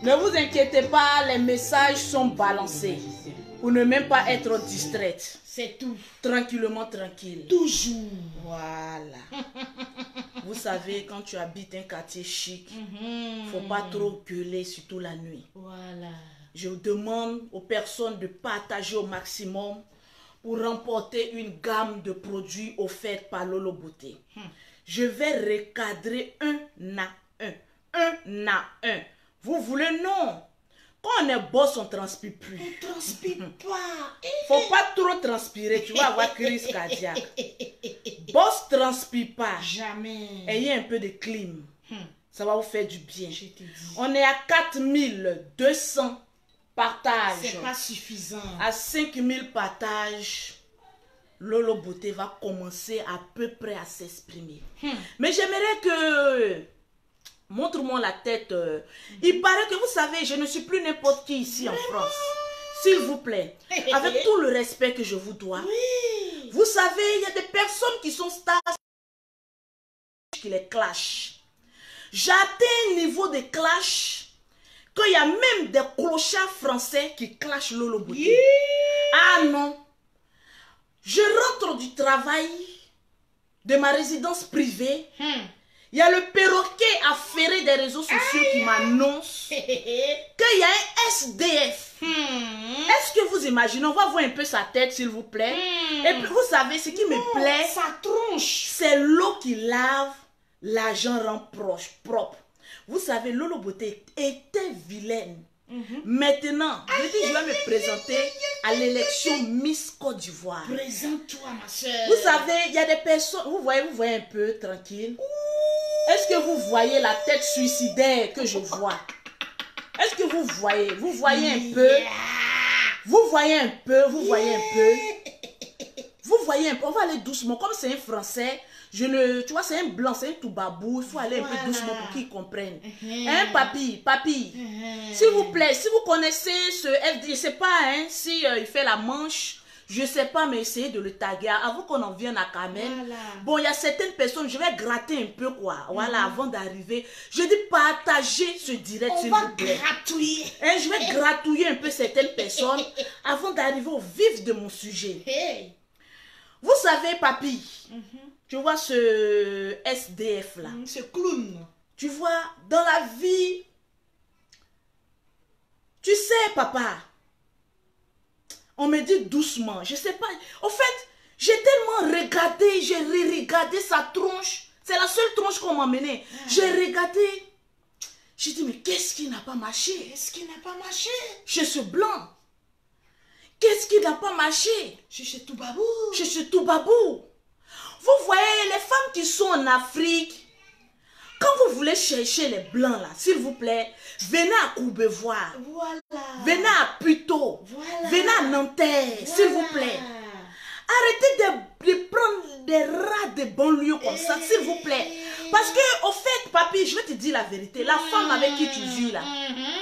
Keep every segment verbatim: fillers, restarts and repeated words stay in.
Ne vous inquiétez pas, les messages sont balancés. Pour ne même pas être distraite. C'est tout. Tranquillement, tranquille. Toujours. Voilà. Vous savez, quand tu habites un quartier chic, il Mm-hmm. ne faut pas trop gueuler, surtout la nuit. Voilà. Je demande aux personnes de partager au maximum pour remporter une gamme de produits offerts par Lolo Beauté. Hmm. Je vais recadrer un à un. Un à un. Vous voulez? Non. Quand on est boss, on ne transpire plus. On ne transpire pas. Faut pas trop transpirer, tu vas avoir crise cardiaque. Boss transpire pas. Jamais. Ayez un peu de clim. Hmm. Ça va vous faire du bien. Je te dis. On est à quatre mille deux cents partages. C'est pas suffisant. À cinq mille partages, Lolo Beauté va commencer à peu près à s'exprimer. Hmm. Mais j'aimerais que... Montre-moi la tête. euh, Il paraît que vous savez, je ne suis plus n'importe qui ici en France. S'il vous plaît, avec tout le respect que je vous dois. Oui. Vous savez, il y a des personnes qui sont stars qui les clashent. J'ai atteint un niveau de clash qu'il y a même des clochards français qui clashent Lolo Beauté. Yeah. Ah non. Je rentre du travail, de ma résidence privée. Hmm. Il y a le perroquet affairé des réseaux sociaux qui m'annonce qu'il y a un S D F. Hmm. Est-ce que vous imaginez? On va voir un peu sa tête, s'il vous plaît. Hmm. Et puis, vous savez, ce qui me Non, plaît, ça tronche. c'est l'eau qui lave, l'argent rend proche, propre. Vous savez, Lolo Beauté était vilaine. Mm-hmm. Maintenant, je dis, je vais me présenter à l'élection Miss Côte d'Ivoire. Présente-toi, ma soeur. Vous savez, il y a des personnes, vous voyez, vous voyez un peu, tranquille. Est-ce que vous voyez la tête suicidaire que je vois? Est-ce que vous voyez? Vous voyez un peu? Vous voyez un peu? Vous voyez un peu? Vous voyez un peu? On va aller doucement. Comme c'est un français, je ne, tu vois, c'est un blanc, c'est un tout babou. Il faut aller un Voilà. peu doucement pour qu'ils comprennent. Mhm. Hein, papy, papy? Mhm. S'il vous plaît, si vous connaissez ce F D, je ne sais pas hein, si euh, il fait la manche, je ne sais pas, mais essayez de le taguer avant qu'on en vienne à Carmen. Voilà. Bon, il y a certaines personnes, je vais gratter un peu quoi, voilà, mm-hmm. avant d'arriver. Je dis partagez ce direct, s'il vous plaît. On va gratouiller. Hein, je vais gratouiller un peu certaines personnes avant d'arriver au vif de mon sujet. Hey. Vous savez, papy, Mm-hmm. tu vois ce S D F là, Mm, ce clown. tu vois, dans la vie, tu sais, papa, on me dit doucement, je sais pas. En fait, j'ai tellement regardé, j'ai re-regardé sa tronche. C'est la seule tronche qu'on m'a menée. Ah. J'ai regardé. J'ai dit, mais qu'est-ce qui n'a pas marché? Qu'est-ce qui n'a pas marché? Chez ce blanc. Qu'est-ce qui n'a pas marché? Chez ce Toubabou. Chez ce Toubabou. Vous voyez, les femmes qui sont en Afrique, quand vous voulez chercher les blancs là, s'il vous plaît, venez à Courbevoie. Voilà. Venez à Puteaux. Voilà. Venez à Nanterre, voilà. S'il vous plaît. Arrêtez de, de prendre des rats de banlieue comme ça, s'il vous plaît. Parce que, au fait, papy, je vais te dire la vérité. La femme avec qui tu vis là,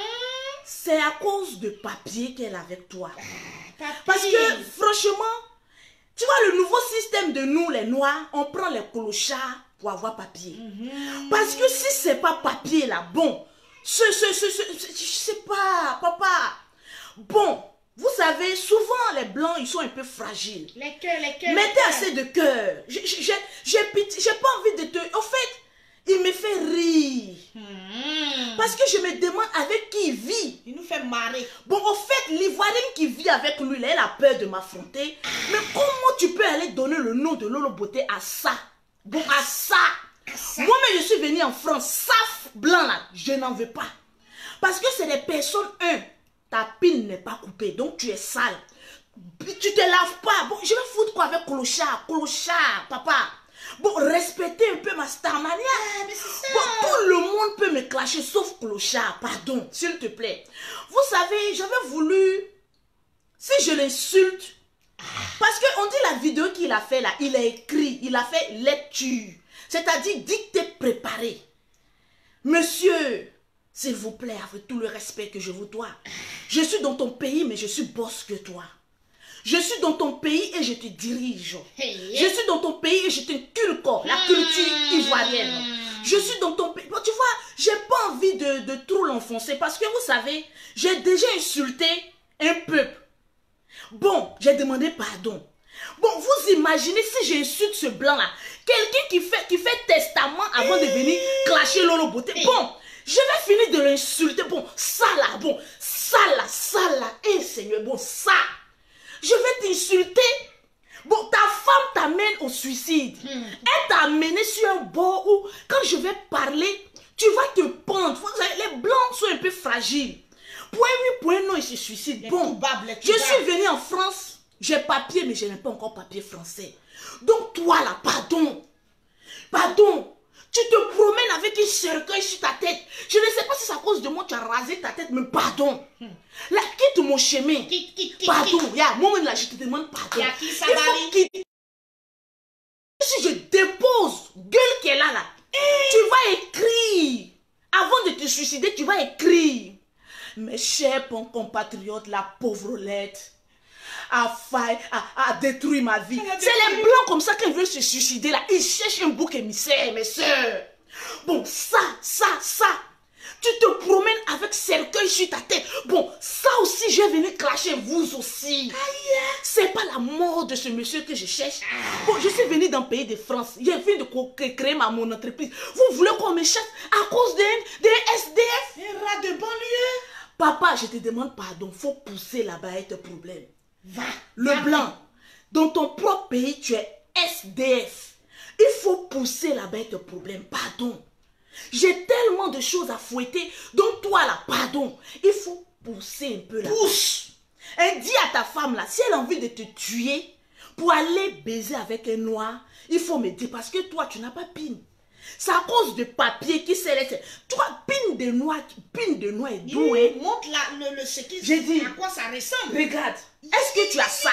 c'est à cause de papier qu'elle est avec toi. Parce que, franchement, tu vois, le nouveau système de nous, les Noirs, on prend les clochards pour avoir papier. Parce que si c'est pas papier là, bon, ce, ce, ce, ce, ce, je sais pas, papa. Bon, vous savez, souvent les blancs, ils sont un peu fragiles. Les cœurs, les cœurs. Mettez assez de cœur. J'ai pas envie de te... En fait, il me fait rire. Hmm. Parce que je me demande avec qui il vit. Il nous fait marrer. Bon, au fait, l'Ivoirienne qui vit avec lui, là, elle a peur de m'affronter. Mais comment tu peux aller donner le nom de Lolo Beauté à ça? Bon, à ça. Moi-même, je suis venue en France, saf blanc là, je n'en veux pas. Parce que c'est des personnes, un, ta pile n'est pas coupée, donc tu es sale. Tu te laves pas. Bon, je vais foutre quoi avec clochard, clochard, papa. Bon, respectez un peu ma starmania. Ah, mais c'est ça. Bon, tout le monde peut me clasher, sauf clochard, pardon, s'il te plaît. Vous savez, j'avais voulu, si je l'insulte, parce qu'on dit la vidéo qu'il a fait là, il a écrit, il a fait lecture. C'est-à-dire dictée préparée. Monsieur, s'il vous plaît, avec tout le respect que je vous dois, je suis dans ton pays, mais je suis boss que toi. Je suis dans ton pays et je te dirige. Hey. Je suis dans ton pays et je t'inculque la culture ivoirienne. Je suis dans ton pays. Bon, tu vois, j'ai pas envie de, de trop l'enfoncer parce que vous savez, j'ai déjà insulté un peuple. Bon, j'ai demandé pardon. Bon, vous imaginez si j'insulte ce blanc-là, quelqu'un qui fait, qui fait testament avant de venir clasher Lolo Beauté. Bon, je vais finir de l'insulter. Bon, ça là, bon, ça là, ça là. Eh Seigneur, bon, ça. Je vais t'insulter. Bon, ta femme t'amène au suicide. Hmm. Elle t'a amené sur un bord où, quand je vais parler, tu vas te pendre. Les blancs sont un peu fragiles. Point oui, point non, ils se suicident. Bon, tubables, je suis venue en France. J'ai papier, mais je n'ai pas encore papier français. Donc toi là, pardon. Pardon. Tu te promènes avec un cercueil sur ta tête. Je ne sais pas si c'est à cause de moi tu as rasé ta tête, mais pardon. Hmm. Là, quitte mon chemin. Quitte, quitte, quitte, pardon. Quitte. Yeah, moi, là, je te demande pardon. Qui ça Il faut quitter. Si je dépose, gueule qu'elle a là, eh. tu vas écrire. Avant de te suicider, tu vas écrire. Mes chers compatriotes, la pauvrelette a failli, a, a détruit ma vie. C'est les blancs comme ça qui veulent se suicider là. Ils cherchent un bouc émissaire, mes soeurs. Bon, ça, ça, ça. Tu te promènes avec cercueil sur ta tête. Bon, ça aussi, je vais venir clasher vous aussi. C'est pas la mort de ce monsieur que je cherche. Bon, je suis venu dans le pays de France. J'ai venu de créer ma, mon entreprise. Vous voulez qu'on me chasse à cause d'un S D F? Un rat de banlieue. Papa, je te demande pardon. Faut pousser là-bas et te problème. Va. Le va. Blanc. Dans ton propre pays, tu es S D F. Il faut pousser là-bas et te problème. Pardon. J'ai tellement de choses à fouetter. Donc toi là, pardon. Il faut pousser un peu là. Pousse. Et dis à ta femme là, si elle a envie de te tuer pour aller baiser avec un noir, il faut me dire parce que toi tu n'as pas pin. C'est à cause de papier qui s'est laissé. Toi, pin de noix, pin de noix est doué. Montre la, le, le ce qui J'ai dit. À quoi ça ressemble. Regarde. Est-ce que tu as ça?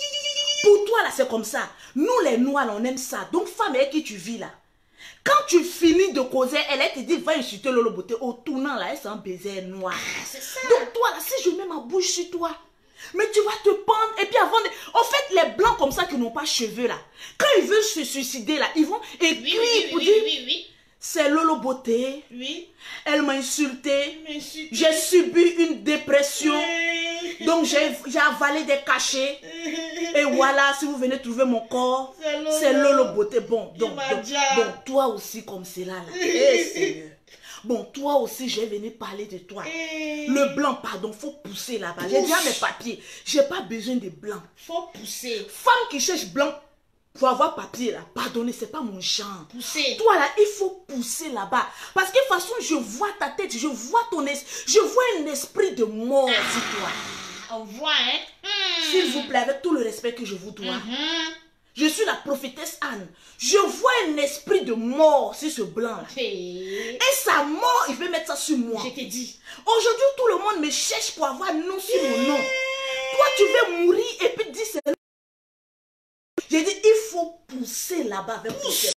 Pour toi là, c'est comme ça. Nous les noirs, on aime ça. Donc femme avec qui tu vis là. Quand tu finis de causer, elle, elle te dit va insulter Lolo Beauté. Au tournant là, elle s'est en baiser noir. Ah, c'est ça. Donc toi là, si je mets ma bouche sur toi, mais tu vas te pendre. Et puis avant de... En fait, les blancs comme ça qui n'ont pas cheveux là, quand ils veulent se suicider là, ils vont écrire oui, oui, pour oui, dire oui, oui, oui. C'est Lolo Beauté. Oui. Elle m'a insulté. J'ai subi une dépression. Donc j'ai avalé des cachets. Et voilà, si vous venez trouver mon corps, c'est Lolo. Lolo Beauté. Bon, donc, donc bon, toi aussi comme c'est là. là. Hey, Seigneur. Bon, toi aussi, je vais venir parler de toi. Hey. Le blanc, pardon, faut pousser là-bas. J'ai déjà mes papiers. J'ai pas besoin de blanc. Faut pousser. Femme qui cherche blanc pour avoir papier là, pardonnez, c'est pas mon genre. Pousser. Toi là, il faut pousser là-bas. Parce que de toute façon, je vois ta tête, je vois ton esprit, je vois un esprit de mort ah. sur toi. On voit, hein. Mmh. S'il vous plaît, avec tout le respect que je vous dois. Mmh. Je suis la prophétesse Anne. Je vois un esprit de mort sur ce blanc-là. Hey. Et sa mort, il veut mettre ça sur moi. Je t'ai dit. Aujourd'hui, tout le monde me cherche pour avoir un nom sur hey. mon nom. Toi, tu veux mourir et puis dis c'est... J'ai dit, il faut pousser là-bas avec Pousse.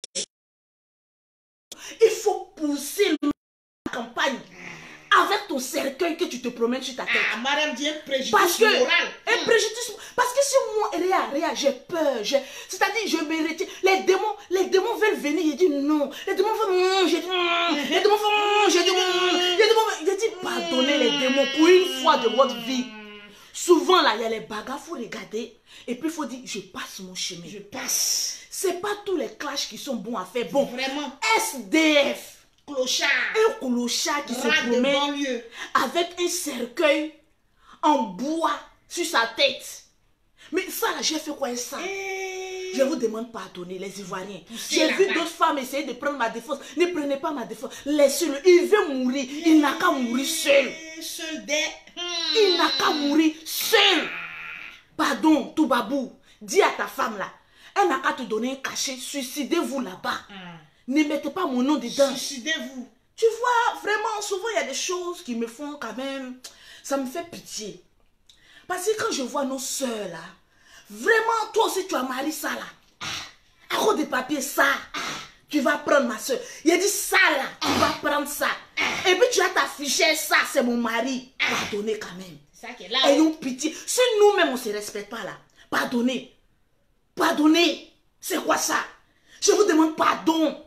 Il faut pousser la campagne avec ton cercueil que tu te promènes sur ta tête. Ah, madame dit un préjudice parce que, moral. Un préjudice, parce que si moi, Réa, Réa, j'ai peur. C'est-à-dire, je me retire. Les démons, les démons veulent venir. J'ai dit non. Les démons veulent... J'ai dit les démons veulent... J'ai dit les démons J'ai dit pardonnez les démons pour une fois de votre vie. Souvent, là, il y a les bagarres, il faut regarder. Et puis, il faut dire, je passe mon chemin. Je passe. C'est pas tous les clashs qui sont bons à faire. Bon, vraiment. S D F. Clochard. Un clochard qui se promène avec un cercueil en bois sur sa tête. Mais ça, là, j'ai fait quoi ça? Et... Je vous demande pardonner, les Ivoiriens. J'ai vu d'autres femmes essayer de prendre ma défense. Ne prenez pas ma défense. Laissez-le. Il veut mourir. Il n'a qu'à mourir seul. Seul des... Il n'a qu'à mourir seul. Pardon, Toubabou. Dis à ta femme là. Elle n'a qu'à te donner un cachet. Suicidez-vous là-bas. Mm. Ne mettez pas mon nom dedans. Suicidez-vous. Tu vois, vraiment, souvent, il y a des choses qui me font quand même... Ça me fait pitié. Parce que quand je vois nos soeurs là, vraiment, toi aussi, tu as marié ça là. À cause des papiers, ça. Tu vas prendre ma soeur. Il a dit ça là, tu vas prendre ça. Et puis tu as ta fichette, ça, c'est mon mari. Pardonnez quand même. Ça qui est là. Ayons pitié. Si nous-mêmes, on ne se respecte pas là, pardonnez. Pardonnez. C'est quoi ça? Je vous demande pardon.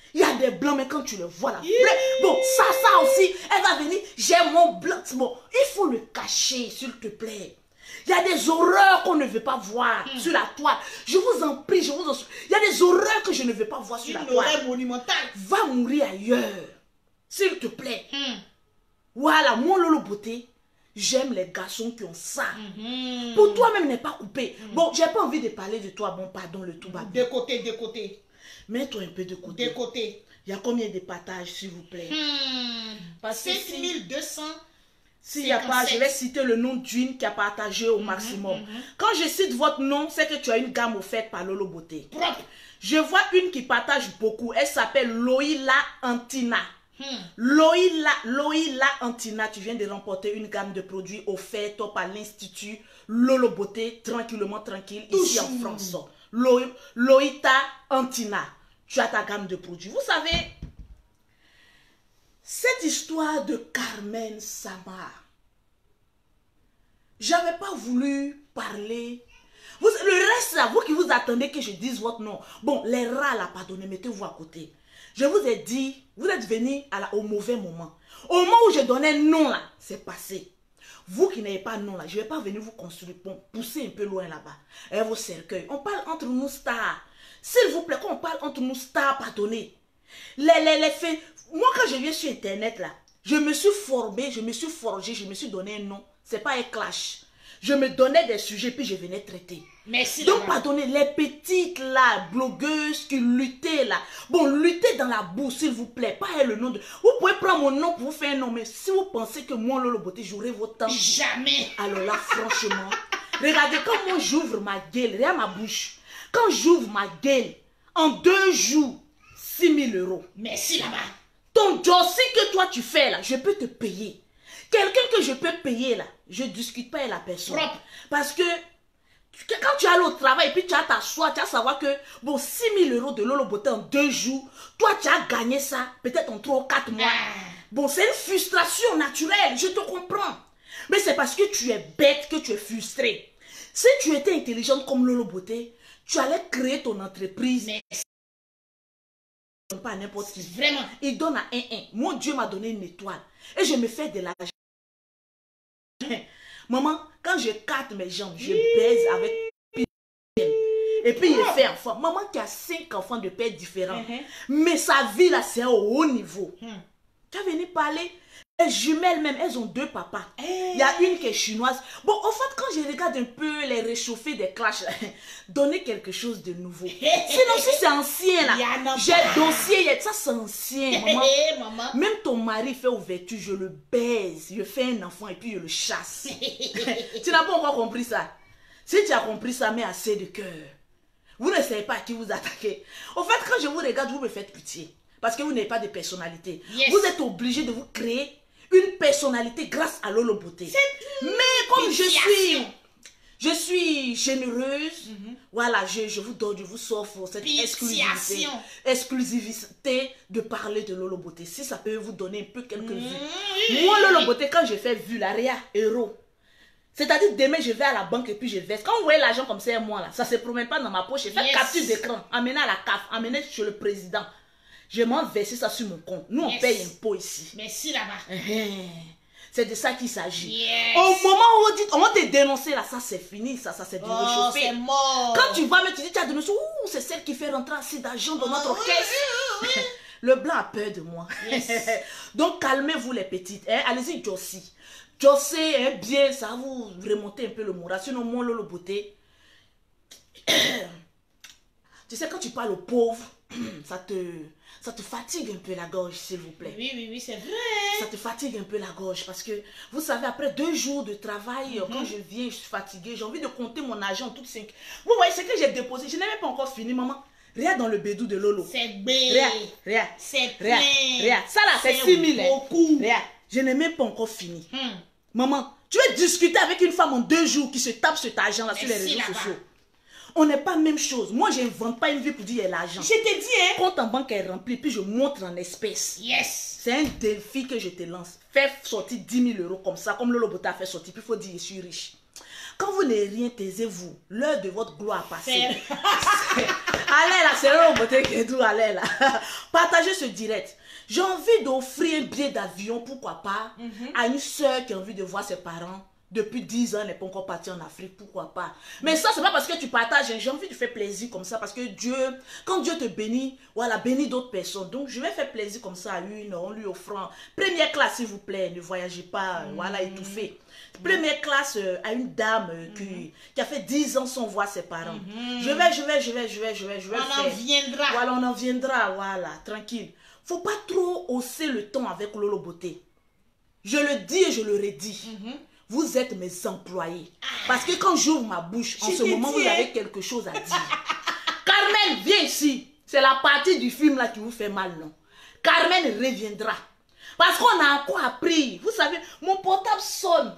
Il y a des blancs, mais quand tu le vois là, bon, ça, ça aussi, elle va venir, j'ai mon blanc. Bon, il faut le cacher, s'il te plaît. Il y a des horreurs qu'on ne veut pas voir mm. sur la toile. Je vous en prie, je vous en... Il y a des horreurs que je ne veux pas voir sur Une la toile. horreur monumentale. Va mourir ailleurs, s'il te plaît. Mm. Voilà, mon Lolo Beauté, j'aime les garçons qui ont ça. Mm-hmm. Pour toi-même, n'est pas coupé. Mm. Bon, j'ai pas envie de parler de toi. Bon, pardon, le tout va bien. De côté, de côté. Mets-toi un peu de côté. De côté. Il y a combien de partages, s'il vous plaît? Hmm. sept mille deux cents. S'il n'y a pas, je vais citer le nom d'une qui a partagé au maximum. Mm -hmm. Quand je cite votre nom, c'est que tu as une gamme offerte par Lolo Beauté. Propre. Je vois une qui partage beaucoup. Elle s'appelle Loïla Antina. Hmm. Loïla, Loïla Antina, tu viens de remporter une gamme de produits offerts par l'Institut Lolo Beauté, tranquillement tranquille, ici Touchou. En France. Lo, Loïta Antina, tu as ta gamme de produits. Vous savez, cette histoire de Carmen Sama, j'avais pas voulu parler. Vous, le reste là, vous qui vous attendez que je dise votre nom. Bon, les rats là, pardonnez, mettez-vous à côté. Je vous ai dit, vous êtes venus à la, au mauvais moment. Au moment où je donnais nom là, c'est passé. Vous qui n'avez pas nom là, je ne vais pas venir vous construire, bon, pousser un peu loin là-bas. Et vos cercueils. On parle entre nous stars. S'il vous plaît, quand on parle entre nous stars, pardonnez. Les, les, les faits. Moi, quand je viens sur Internet là, je me suis formé, je me suis forgé, je me suis donné un nom. C'est pas un clash. Je me donnais des sujets, puis je venais traiter. Merci. Donc, pardonnez, les petites là, blogueuses qui luttaient là. Bon, luttez dans la boue, s'il vous plaît. Pas le nom de... Vous pouvez prendre mon nom pour vous faire un nom, mais si vous pensez que moi, Lolo Beauté, j'aurai votre temps. Jamais. Alors là, franchement, regardez, quand moi j'ouvre ma gueule, regarde ma bouche. Quand j'ouvre ma gueule, en deux jours, six mille euros. Merci là-bas. Ton dossier que toi tu fais là, je peux te payer. Quelqu'un que je peux payer là, je ne discute pas avec la personne. Propre. Parce que quand tu alles au travail et puis tu as t'asseoir, tu vas savoir que bon, six mille euros de Lolo Beauté en deux jours, toi tu as gagné ça peut-être en trois ou quatre mois. Ah. Bon, c'est une frustration naturelle, je te comprends. Mais c'est parce que tu es bête que tu es frustré. Si tu étais intelligente comme Lolo Beauté, tu allais créer ton entreprise. Mais pas n'importe qui. Vraiment. Il donne à un un. Mon Dieu m'a donné une étoile. Et je me fais de l'argent. Maman, quand je carte mes jambes, je baise avec et puis il fait enfant. Maman qui a cinq enfants de pères différents. Uh-huh. Mais sa vie là, c'est au haut niveau. Uh-huh. Tu as venu parler. Les jumelles même, elles ont deux papas. Hey. Il y a une qui est chinoise. Bon, en fait, quand je regarde un peu les réchauffés des clashs, donner quelque chose de nouveau. Sinon, si c'est ancien là, j'ai dossier, ça c'est ancien. Maman. Maman. Même ton mari fait ouverture, je le baise, je fais un enfant et puis je le chasse. Tu n'as pas encore compris ça? Si tu as compris ça, mets assez de cœur. Vous ne savez pas à qui vous attaquez. En fait, quand je vous regarde, vous me faites pitié. Parce que vous n'avez pas de personnalité. Yes. Vous êtes obligé de vous créer une personnalité grâce à Lolo Beauté. Mais comme je suis, je suis généreuse, mm-hmm. Voilà, je, je vous donne, je vous offre cette exclusivité, exclusivité de parler de Lolo Beauté. Si ça peut vous donner un peu quelques mm-hmm. vues. Moi, Lolo Beauté, quand je fais vue, la réa, euro. C'est-à-dire, demain, je vais à la banque et puis je verse. Quand vous voyez l'argent comme ça, moi, là, ça ne se promène pas dans ma poche. Je fais yes. Capture d'écran, amener à la C A F, amener chez le président. Je m'en verse ça sur mon compte. Nous, on yes. paye impôt ici. Merci là-bas. C'est de ça qu'il s'agit. Yes. Au moment où on dit, on va te dénoncer là, ça c'est fini, ça, ça c'est du oh, réchauffé. C'est mort. Quand tu vas, mais tu dis, tu as dénoncé, ouh, c'est celle qui fait rentrer assez d'argent dans oh, notre oui, caisse. Oui, oui. Le blanc a peur de moi. Yes. Donc, calmez-vous les petites. Hein? Allez-y, Josie. Josie, hein, bien, ça va vous remonter un peu le moral. Sinon, mon Lolo Beauté. Tu sais, quand tu parles aux pauvres, ça te, ça te fatigue un peu la gorge, s'il vous plaît. Oui, oui, oui, c'est vrai. Ça te fatigue un peu la gorge parce que, vous savez, après deux jours de travail, mm-hmm. quand je viens, je suis fatiguée, j'ai envie de compter mon argent toutes cinq. Vous voyez, ce que j'ai déposé, je n'ai même pas encore fini, maman. Regarde dans le bédou de Lolo. C'est bien. Regarde, regarde. C'est plein. Regarde, ça là, c'est six mille. Beaucoup. Regarde, je n'ai même pas encore fini. Hmm. Maman, tu veux discuter avec une femme en deux jours qui se tape cet argent-là sur les réseaux sociaux. On n'est pas la même chose. Moi, je n'invente pas une vie pour dire il y a l'argent. Je t'ai dit, hein. Compte en banque est rempli, puis je montre en espèces. Yes. C'est un défi que je te lance. Fais sortir dix mille euros comme ça, comme Lolo Beauté a fait sortir, puis il faut dire je suis riche. Quand vous n'avez rien, taisez-vous. L'heure de votre gloire a passé. Allez là, c'est le beauté qui est tout, allez là. Partagez ce direct. J'ai envie d'offrir un billet d'avion, pourquoi pas, mm-hmm. à une soeur qui a envie de voir ses parents. Depuis dix ans, elle n'est pas encore partie en Afrique, pourquoi pas. Mais ça, c'est pas parce que tu partages, j'ai envie de faire plaisir comme ça, parce que Dieu, quand Dieu te bénit, voilà, bénit d'autres personnes. Donc, je vais faire plaisir comme ça à une, en lui offrant. Première classe, s'il vous plaît, ne voyagez pas, mmh. voilà, étouffé. Première classe euh, à une dame euh, qui, mmh. qui a fait dix ans sans voir ses parents. Mmh. Je vais, je vais, je vais, je vais, je vais, je vais on faire. en viendra. Voilà, on en viendra, voilà, tranquille. Faut pas trop hausser le ton avec Lolo Beauté. Je le dis et je le redis. Mmh. Vous êtes mes employés. Parce que quand j'ouvre ma bouche, en ce moment, vous avez quelque chose à dire. Carmen, viens ici. C'est la partie du film là qui vous fait mal, non? Carmen reviendra. Parce qu'on a encore appris. Vous savez, mon portable sonne.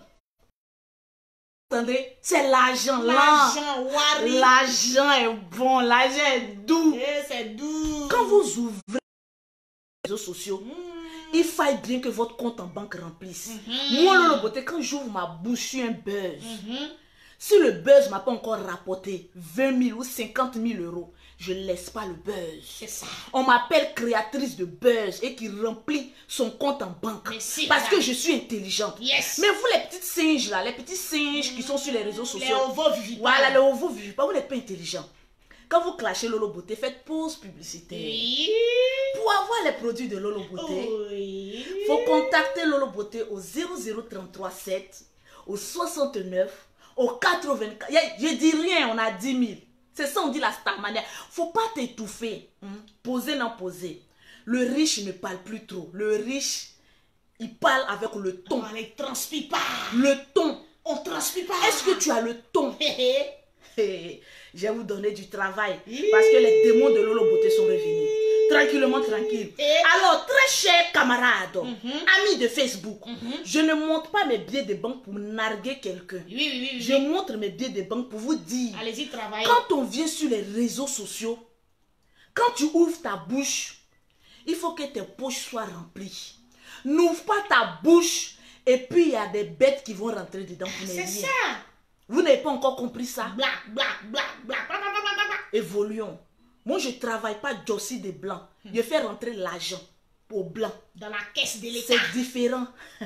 Vous entendez? C'est l'argent. L'argent, Wari. L'argent est bon. L'argent est doux. Eh, c'est doux. Quand vous ouvrez les réseaux sociaux, mmh. il faille bien que votre compte en banque remplisse. Mm-hmm. Moi, Lolo Beauté, quand j'ouvre ma bouche, je suis un buzz. Mm-hmm. Si le buzz ne m'a pas encore rapporté vingt mille ou cinquante mille euros, je ne laisse pas le buzz. C'est ça. On m'appelle créatrice de buzz et qui remplit son compte en banque. Parce ça. que je suis intelligente. Yes. Mais vous, les petites singes là, les petits singes mmh. qui sont sur les réseaux sociaux. Les ovovivipares. Voilà, les ovovivipares, vous n'êtes pas intelligent. Quand vous clashez Lolo Beauté, faites pause publicitaire. Oui. Pour avoir les produits de Lolo Beauté, il oui. faut contacter Lolo Beauté au zéro zéro trente-trois sept, au soixante-neuf, au quatre-vingt-quatre. Je dis rien, on a dix mille. C'est ça, on dit la star manière. Faut pas t'étouffer. Hein? Poser, non poser. Le riche ne parle plus trop. Le riche, il parle avec le ton. On ne transpire pas. Le ton. On transpire pas. Est-ce que tu as le ton? Je vais vous donner du travail. Parce que les démons de Lolo Beauté sont revenus. Tranquillement, tranquille. Et alors, très chers camarades, mm-hmm. amis de Facebook, mm-hmm. je ne montre pas mes billets de banque pour narguer quelqu'un. Oui, oui, oui, je oui. montre mes billets de banque pour vous dire. Allez-y, travaillez. Quand on vient sur les réseaux sociaux, quand tu ouvres ta bouche, il faut que tes poches soient remplies. N'ouvre pas ta bouche et puis il y a des bêtes qui vont rentrer dedans. C'est ça. Vous n'avez pas encore compris ça? Black, black, black, black, black, black, black, black. Évoluons. Moi, je ne travaille pas Jossi des blancs. Hmm. Je fais rentrer l'argent aux blancs. Dans la caisse de l'État. C'est différent.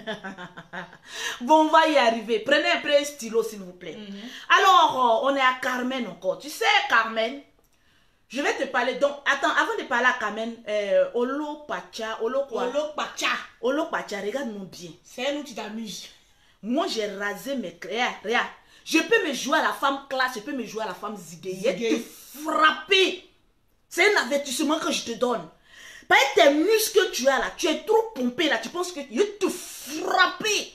Bon, on va y arriver. Prenez un peu un stylo, s'il vous plaît. Mm-hmm. Alors, on est à Carmen encore. Tu sais, Carmen, je vais te parler. Donc, attends, avant de parler à Carmen, euh, Olo Pacha, Olo quoi? Olo Pacha. Olo Pacha, regarde-moi bien. C'est elle où tu t'amuses. Moi, j'ai rasé mes crayons. Regarde. Je peux me jouer à la femme classe, je peux me jouer à la femme ziguée. Te frapper. C'est un avertissement que je te donne. Par tes muscles que tu as là, tu es trop pompé là, tu penses que je vais te frapper.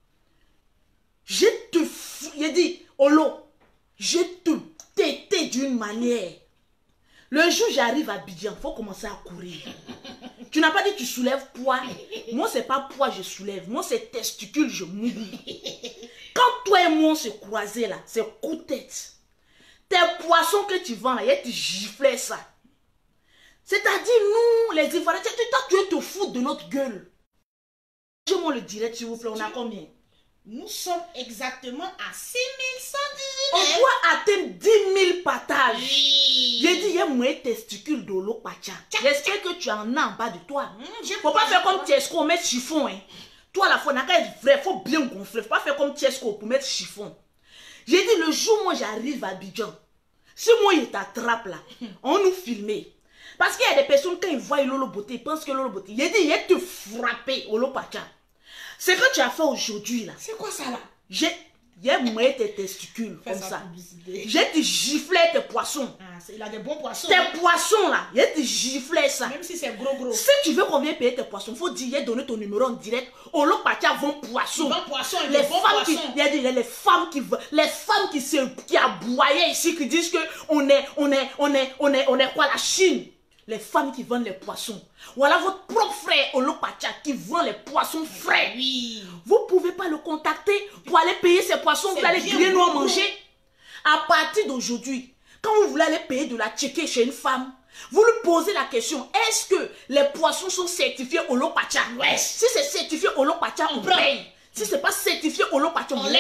Je te je dis, Olo, je te tété d'une manière. Le jour où j'arrive à Abidjan, il faut commencer à courir. Tu n'as pas dit que tu soulèves poids. Moi, c'est pas poids je soulève. Moi, c'est testicule, je mouille. Quand toi et moi on se croisait là, c'est coup de tête. Tes poissons que tu vends là, ils te giflaient ça. C'est-à-dire, nous, les Ivoiriens, toi, tu veux te foutre de notre gueule. Dis-moi le direct, s'il vous plaît, on a combien? Nous sommes exactement à six mille cent dix-huit. On doit atteindre dix mille partages. Oui. J'ai dit, il y a moins testicule d'Olo Pacha. J'espère que tu en as en bas de toi. Mmh, faut pas faire comme Tiesco, mettre chiffon. Hein. Toi, la fois, n'a qu'à être vrai, faut bien gonfler. Faut pas faire comme Tiesco pour mettre chiffon. J'ai dit, le jour où moi j'arrive à Abidjan, si moi il t'attrape là, on nous filmait. Parce qu'il y a des personnes, quand ils voient Lolo Beauté, ils pensent que Lolo Beauté, il a dit, il a te frappé, Olo Pacha. C'est que tu as fait aujourd'hui là. C'est quoi ça là? J'ai mouillé tes testicules comme ça. J'ai te giflé tes poissons. Ah, il a des bons poissons. Tes hein? Poissons là, il a te giflé ça. Même si c'est gros gros. Si tu veux qu'on vienne payer tes poissons, il faut dire, il a donné ton numéro en direct. Olo Pacha vend poissons. Vend poissons, les femmes poissons. Qui, il a dit, les femmes qui les femmes qui se qui aboyaient ici, qui disent que on est, on est, on est, on est, on est quoi la Chine? Les femmes qui vendent les poissons. Voilà votre propre frère Olo Pacha qui vend les poissons frais. Oui. Vous ne pouvez pas le contacter pour aller payer ces poissons. Vous allez griller nous à manger. À partir d'aujourd'hui, quand vous voulez aller payer de la tchéké chez une femme, vous lui posez la question, est-ce que les poissons sont certifiés Olo Pacha? Ouais. Si c'est certifié Olo Pacha, on, on paye. Si ce n'est pas certifié Olo Pacha, on, on laisse. laisse.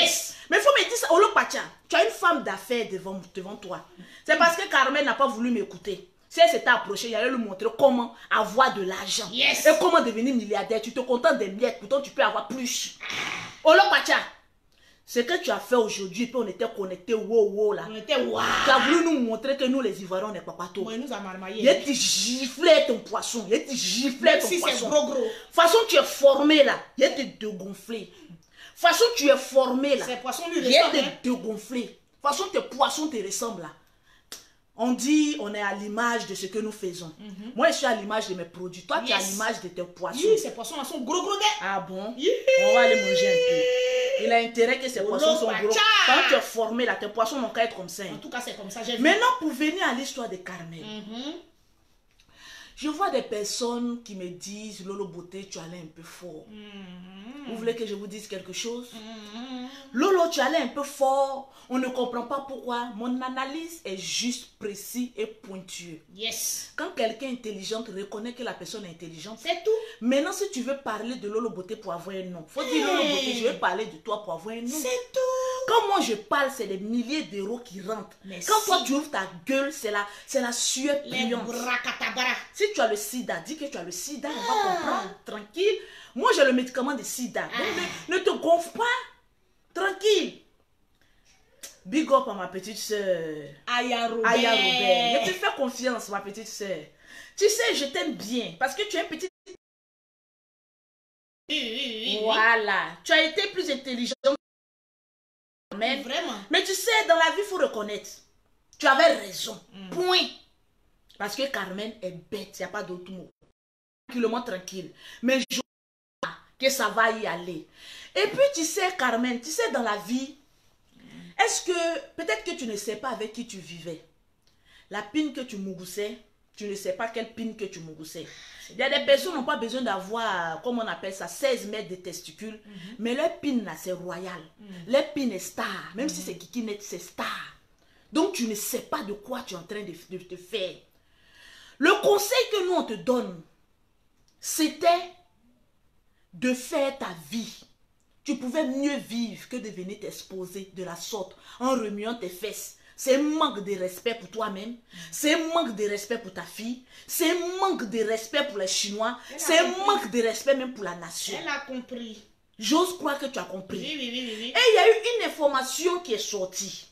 Mais il faut me dire ça. Olo Pacha, tu as une femme d'affaires devant, devant toi. C'est parce que Carmen n'a pas voulu m'écouter. Si elle s'était approchée, j'allais lui montrer comment avoir de l'argent. Yes. Et comment devenir milliardaire. Tu te contentes des miettes, pourtant tu peux avoir plus. Olo Pacha, ce que tu as fait aujourd'hui, puis on était connectés, wow, wow, là. On était waouh. Tu as voulu nous montrer que nous, les Ivoiriens, on n'est pas partout. Moi, nous a marmaillé. Il te giflé ton poisson. Il te giflé ton si poisson. c'est gros, gros. De toute façon, tu es formé là. Il te dégonflé. De toute façon, tu es formé là. Ces poissons lui Il ressemblent. te Hein? dégonflé. De toute façon, tes poissons te ressemblent là. On dit, on est à l'image de ce que nous faisons. Mm-hmm. Moi, je suis à l'image de mes produits. Toi, yes. Tu es à l'image de tes poissons. Oui, ces poissons là sont gros, gros. Des. Ah bon? Yeah. On va aller manger un peu. Il a intérêt que ces oh poissons sont gros. Quand tu es formé là, tes poissons n'ont qu'à être comme ça. En tout cas, c'est comme ça. Maintenant, pour venir à l'histoire de Carmen. Mm-hmm. Je vois des personnes qui me disent, Lolo Beauté, tu allais un peu fort. Mm-hmm. Vous voulez que je vous dise quelque chose? Mm-hmm. Lolo, tu allais un peu fort. On ne comprend pas pourquoi. Mon analyse est juste précis et pointueux. Yes. Quand quelqu'un est intelligent reconnaît que la personne est intelligente. C'est tout. Maintenant, si tu veux parler de Lolo Beauté pour avoir un nom, faut hey. dire Lolo Beauté, je vais parler de toi pour avoir un nom. C'est tout. Quand moi je parle, c'est des milliers d'euros qui rentrent. Merci. Quand toi tu ouvres ta gueule, c'est la, c'est la sueur pliante. Si tu as le sida, dis que tu as le sida, ah. on va comprendre, tranquille. Moi j'ai le médicament de sida, ah. donc ne, ne te gonfle pas, tranquille. Big up à ma petite soeur. Aya Robert. Aya Robert. Je te fais confiance, ma petite soeur. Tu sais, je t'aime bien parce que tu es une petite... Oui, oui, oui, voilà. Tu as été plus intelligente. Mais vraiment. Mais tu sais, dans la vie, il faut reconnaître. Tu avais raison. Mm. Point. Parce que Carmen est bête. Il n'y a pas d'autre mot. Tranquillement tranquille. Mais je vois que ça va y aller. Et puis, tu sais, Carmen, tu sais, dans la vie, est-ce que, peut-être que tu ne sais pas avec qui tu vivais. La pine que tu mougoussais, tu ne sais pas quelle pine que tu mougoussais. Il y a des personnes qui n'ont pas besoin d'avoir, comme on appelle ça, seize mètres de testicules. Mm-hmm. Mais leur pin là, c'est royal. Mm-hmm. Leur pin est star. Même mm-hmm. si c'est Kiki Net, c'est star. Donc, tu ne sais pas de quoi tu es en train de, de te faire. Le conseil que nous, on te donne, c'était de faire ta vie. Tu pouvais mieux vivre que de venir t'exposer de la sorte en remuant tes fesses. C'est un manque de respect pour toi-même. C'est un manque de respect pour ta fille. C'est un manque de respect pour les Chinois. C'est un manque de respect même pour la nation. Elle a compris. J'ose croire que tu as compris. Oui, oui, oui, oui. Et il y a eu une information qui est sortie.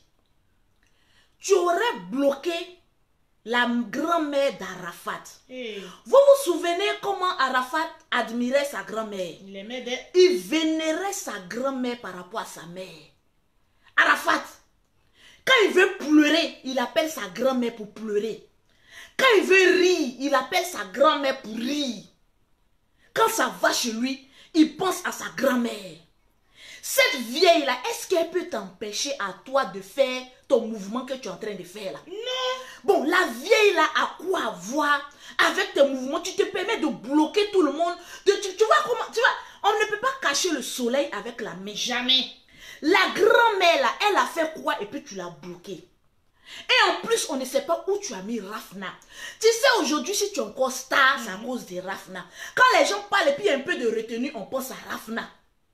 Tu aurais bloqué la grand-mère d'Arafat. Hey. Vous vous souvenez comment Arafat admirait sa grand-mère? Il aimait des... Il vénérait sa grand-mère par rapport à sa mère. Arafat, quand il veut pleurer, il appelle sa grand-mère pour pleurer. Quand il veut rire, il appelle sa grand-mère pour rire. Quand ça va chez lui, il pense à sa grand-mère. Cette vieille-là, est-ce qu'elle peut t'empêcher à toi de faire ton mouvement que tu es en train de faire là? Non. Bon, la vieille-là a quoi voir avec tes mouvements? Tu te permets de bloquer tout le monde. De, tu, tu vois comment, tu vois, on ne peut pas cacher le soleil avec la main. Jamais. La grand-mère là, elle a fait quoi et puis tu l'as bloqué. Et en plus, on ne sait pas où tu as mis Rafna. Tu sais, aujourd'hui, si tu es encore star, c'est à mm-hmm. cause de Rafna. Quand les gens parlent et puis il y a un peu de retenue, on pense à Rafna.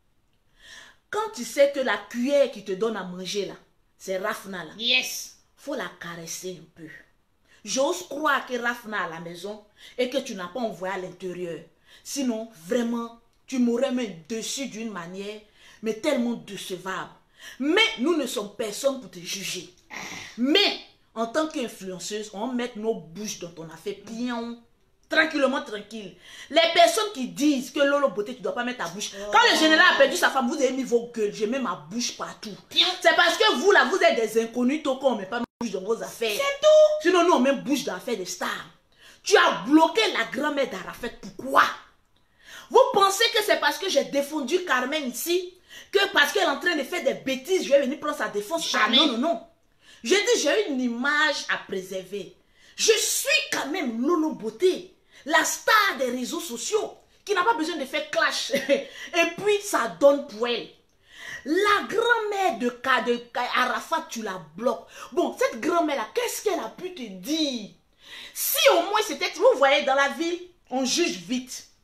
Quand tu sais que la cuillère qui te donne à manger là, c'est Rafna là. Yes. Faut la caresser un peu. J'ose croire que Rafna à la maison et que tu n'as pas envoyé à l'intérieur. Sinon, vraiment, tu m'aurais mis dessus d'une manière, mais tellement décevable. Mais nous ne sommes personne pour te juger. Mais, en tant qu'influenceuse, on met nos bouches dans ton affaire pion. Tranquillement, tranquille. Les personnes qui disent que Lolo Beauté, tu ne dois pas mettre ta bouche. Oh. Quand le général a perdu sa femme, vous avez mis vos gueules. J'ai mis ma bouche partout. C'est parce que vous, là, vous êtes des inconnus, tant qu'on ne met pas ma bouche dans vos affaires. C'est tout. Sinon, nous, on met bouche dans l'affaire des stars. Tu as bloqué la grand-mère d'Arafat. Pourquoi? Vous pensez que c'est parce que j'ai défendu Carmen ici, que parce qu'elle est en train de faire des bêtises, je vais venir prendre sa défense? Ah, non, non, non. Je dis, j'ai une image à préserver. Je suis quand même Lolo Beauté, la star des réseaux sociaux, qui n'a pas besoin de faire clash. Et puis, ça donne pour elle. La grand-mère de, de Arafat, tu la bloques. Bon, cette grand-mère-là, qu'est-ce qu'elle a pu te dire? Si au moins c'était... Vous voyez, dans la vie, on juge vite.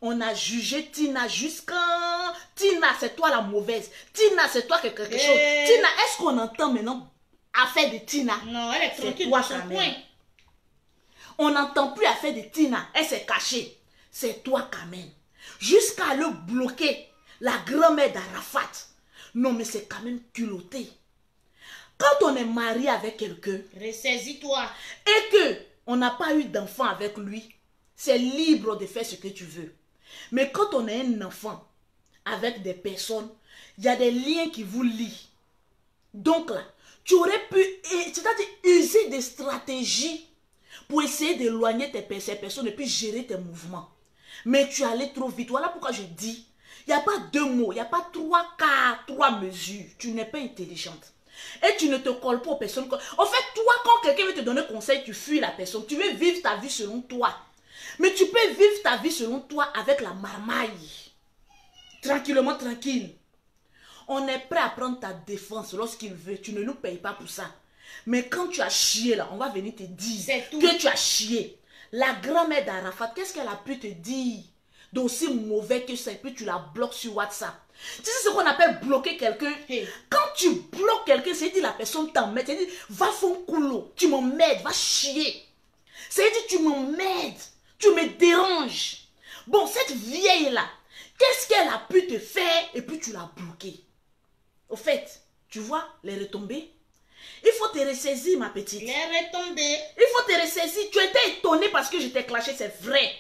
On a jugé Tina jusqu'à... Tina, c'est toi la mauvaise. Tina, c'est toi quelque chose. Eh. Tina, est-ce qu'on entend maintenant affaire de Tina? Non, elle est C'est tranquille toi, dans son ta mère. coin. On n'entend plus affaire de Tina. Elle s'est cachée. C'est toi, Kamen. Jusqu'à le bloquer. La grand-mère d'Arafat. Non, mais c'est quand même culotté. Quand on est marié avec quelqu'un... Ressaisis-toi. Et que on n'a pas eu d'enfant avec lui, c'est libre de faire ce que tu veux. Mais quand on a un enfant avec des personnes, il y a des liens qui vous lient. Donc là, tu aurais pu, c'est-à-dire user des stratégies pour essayer d'éloigner tes, ces personnes et puis gérer tes mouvements. Mais tu allais trop vite. Voilà pourquoi je dis, il n'y a pas deux mots, il n'y a pas trois cas, trois mesures. Tu n'es pas intelligente. Et tu ne te colles pas aux personnes. En fait, toi, quand quelqu'un veut te donner conseil, tu fuis la personne. Tu veux vivre ta vie selon toi. Mais tu peux vivre ta vie selon toi avec la marmaille. Tranquillement, tranquille. On est prêt à prendre ta défense lorsqu'il veut. Tu ne nous payes pas pour ça. Mais quand tu as chié là, on va venir te dire que tu as chié. La grand-mère d'Arafat, qu'est-ce qu'elle a pu te dire d'aussi mauvais que ça? Et puis tu la bloques sur WhatsApp. Tu sais ce qu'on appelle bloquer quelqu'un? Hey. Quand tu bloques quelqu'un, c'est dire la personne t'emmerde. C'est dire, va fond coulo, tu m'emmerdes, va chier. C'est dire, tu m'emmerdes, tu me déranges. Bon, cette vieille-là, qu'est-ce qu'elle a pu te faire et puis tu l'as bloquée? Au fait, tu vois les retombées? Il faut te ressaisir, ma petite. Les retombées. Il faut te ressaisir. Tu étais étonnée parce que je t'ai clashé, c'est vrai.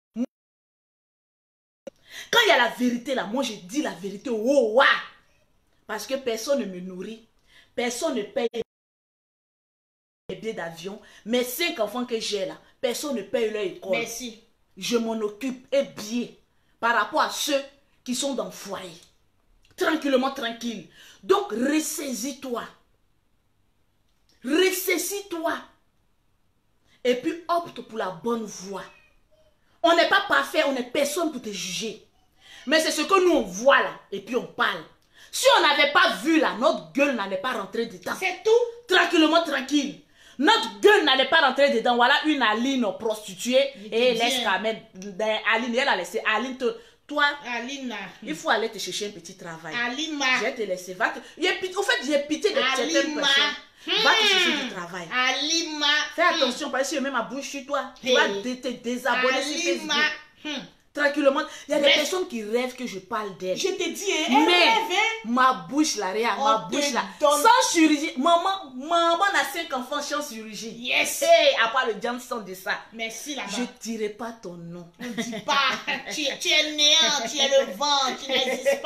Quand il y a la vérité là, moi je dis la vérité. Oh, wow. Parce que personne ne me nourrit. Personne ne paye les billets d'avion. Mes cinq enfants que j'ai là, personne ne paye leur école. Merci. Je m'en occupe et bien par rapport à ceux qui sont dans le foyer. Tranquillement, tranquille. Donc, ressaisis-toi. Ressaisis-toi. Et puis, opte pour la bonne voie. On n'est pas parfait, on n'est personne pour te juger. Mais c'est ce que nous on voit là, et puis on parle. Si on n'avait pas vu là, notre gueule n'allait pas rentrer dedans. C'est tout. Tranquillement, tranquille. Notre gueule n'allait pas rentrer dedans. Voilà une Aline prostituée. Et laisse quand même. Aline, elle a laissé. Aline, te, toi, Aline, il faut aller te chercher un petit travail. Aline, je vais te laisser. Va te... En fait, j'ai pitié de certaines personnes. Hmm. Va te chercher du travail. Alima. Fais attention, parce que si je mets ma bouche sur toi, tu vas hey. te désabonner sur Facebook. Hmm. Tranquillement. Il y a Bref. des personnes qui rêvent que je parle d'elle. Je te dis, elle mais rêve. Ma bouche là, regarde, ma bouche là. Donne... Sans chirurgie. Maman, maman a cinq enfants sans chirurgie. Yes. Hey, à part le Johnson de ça. Merci là-bas. Je ne dirai pas ton nom. Ne dis pas. tu, tu es néant, tu es le vent, tu n'existes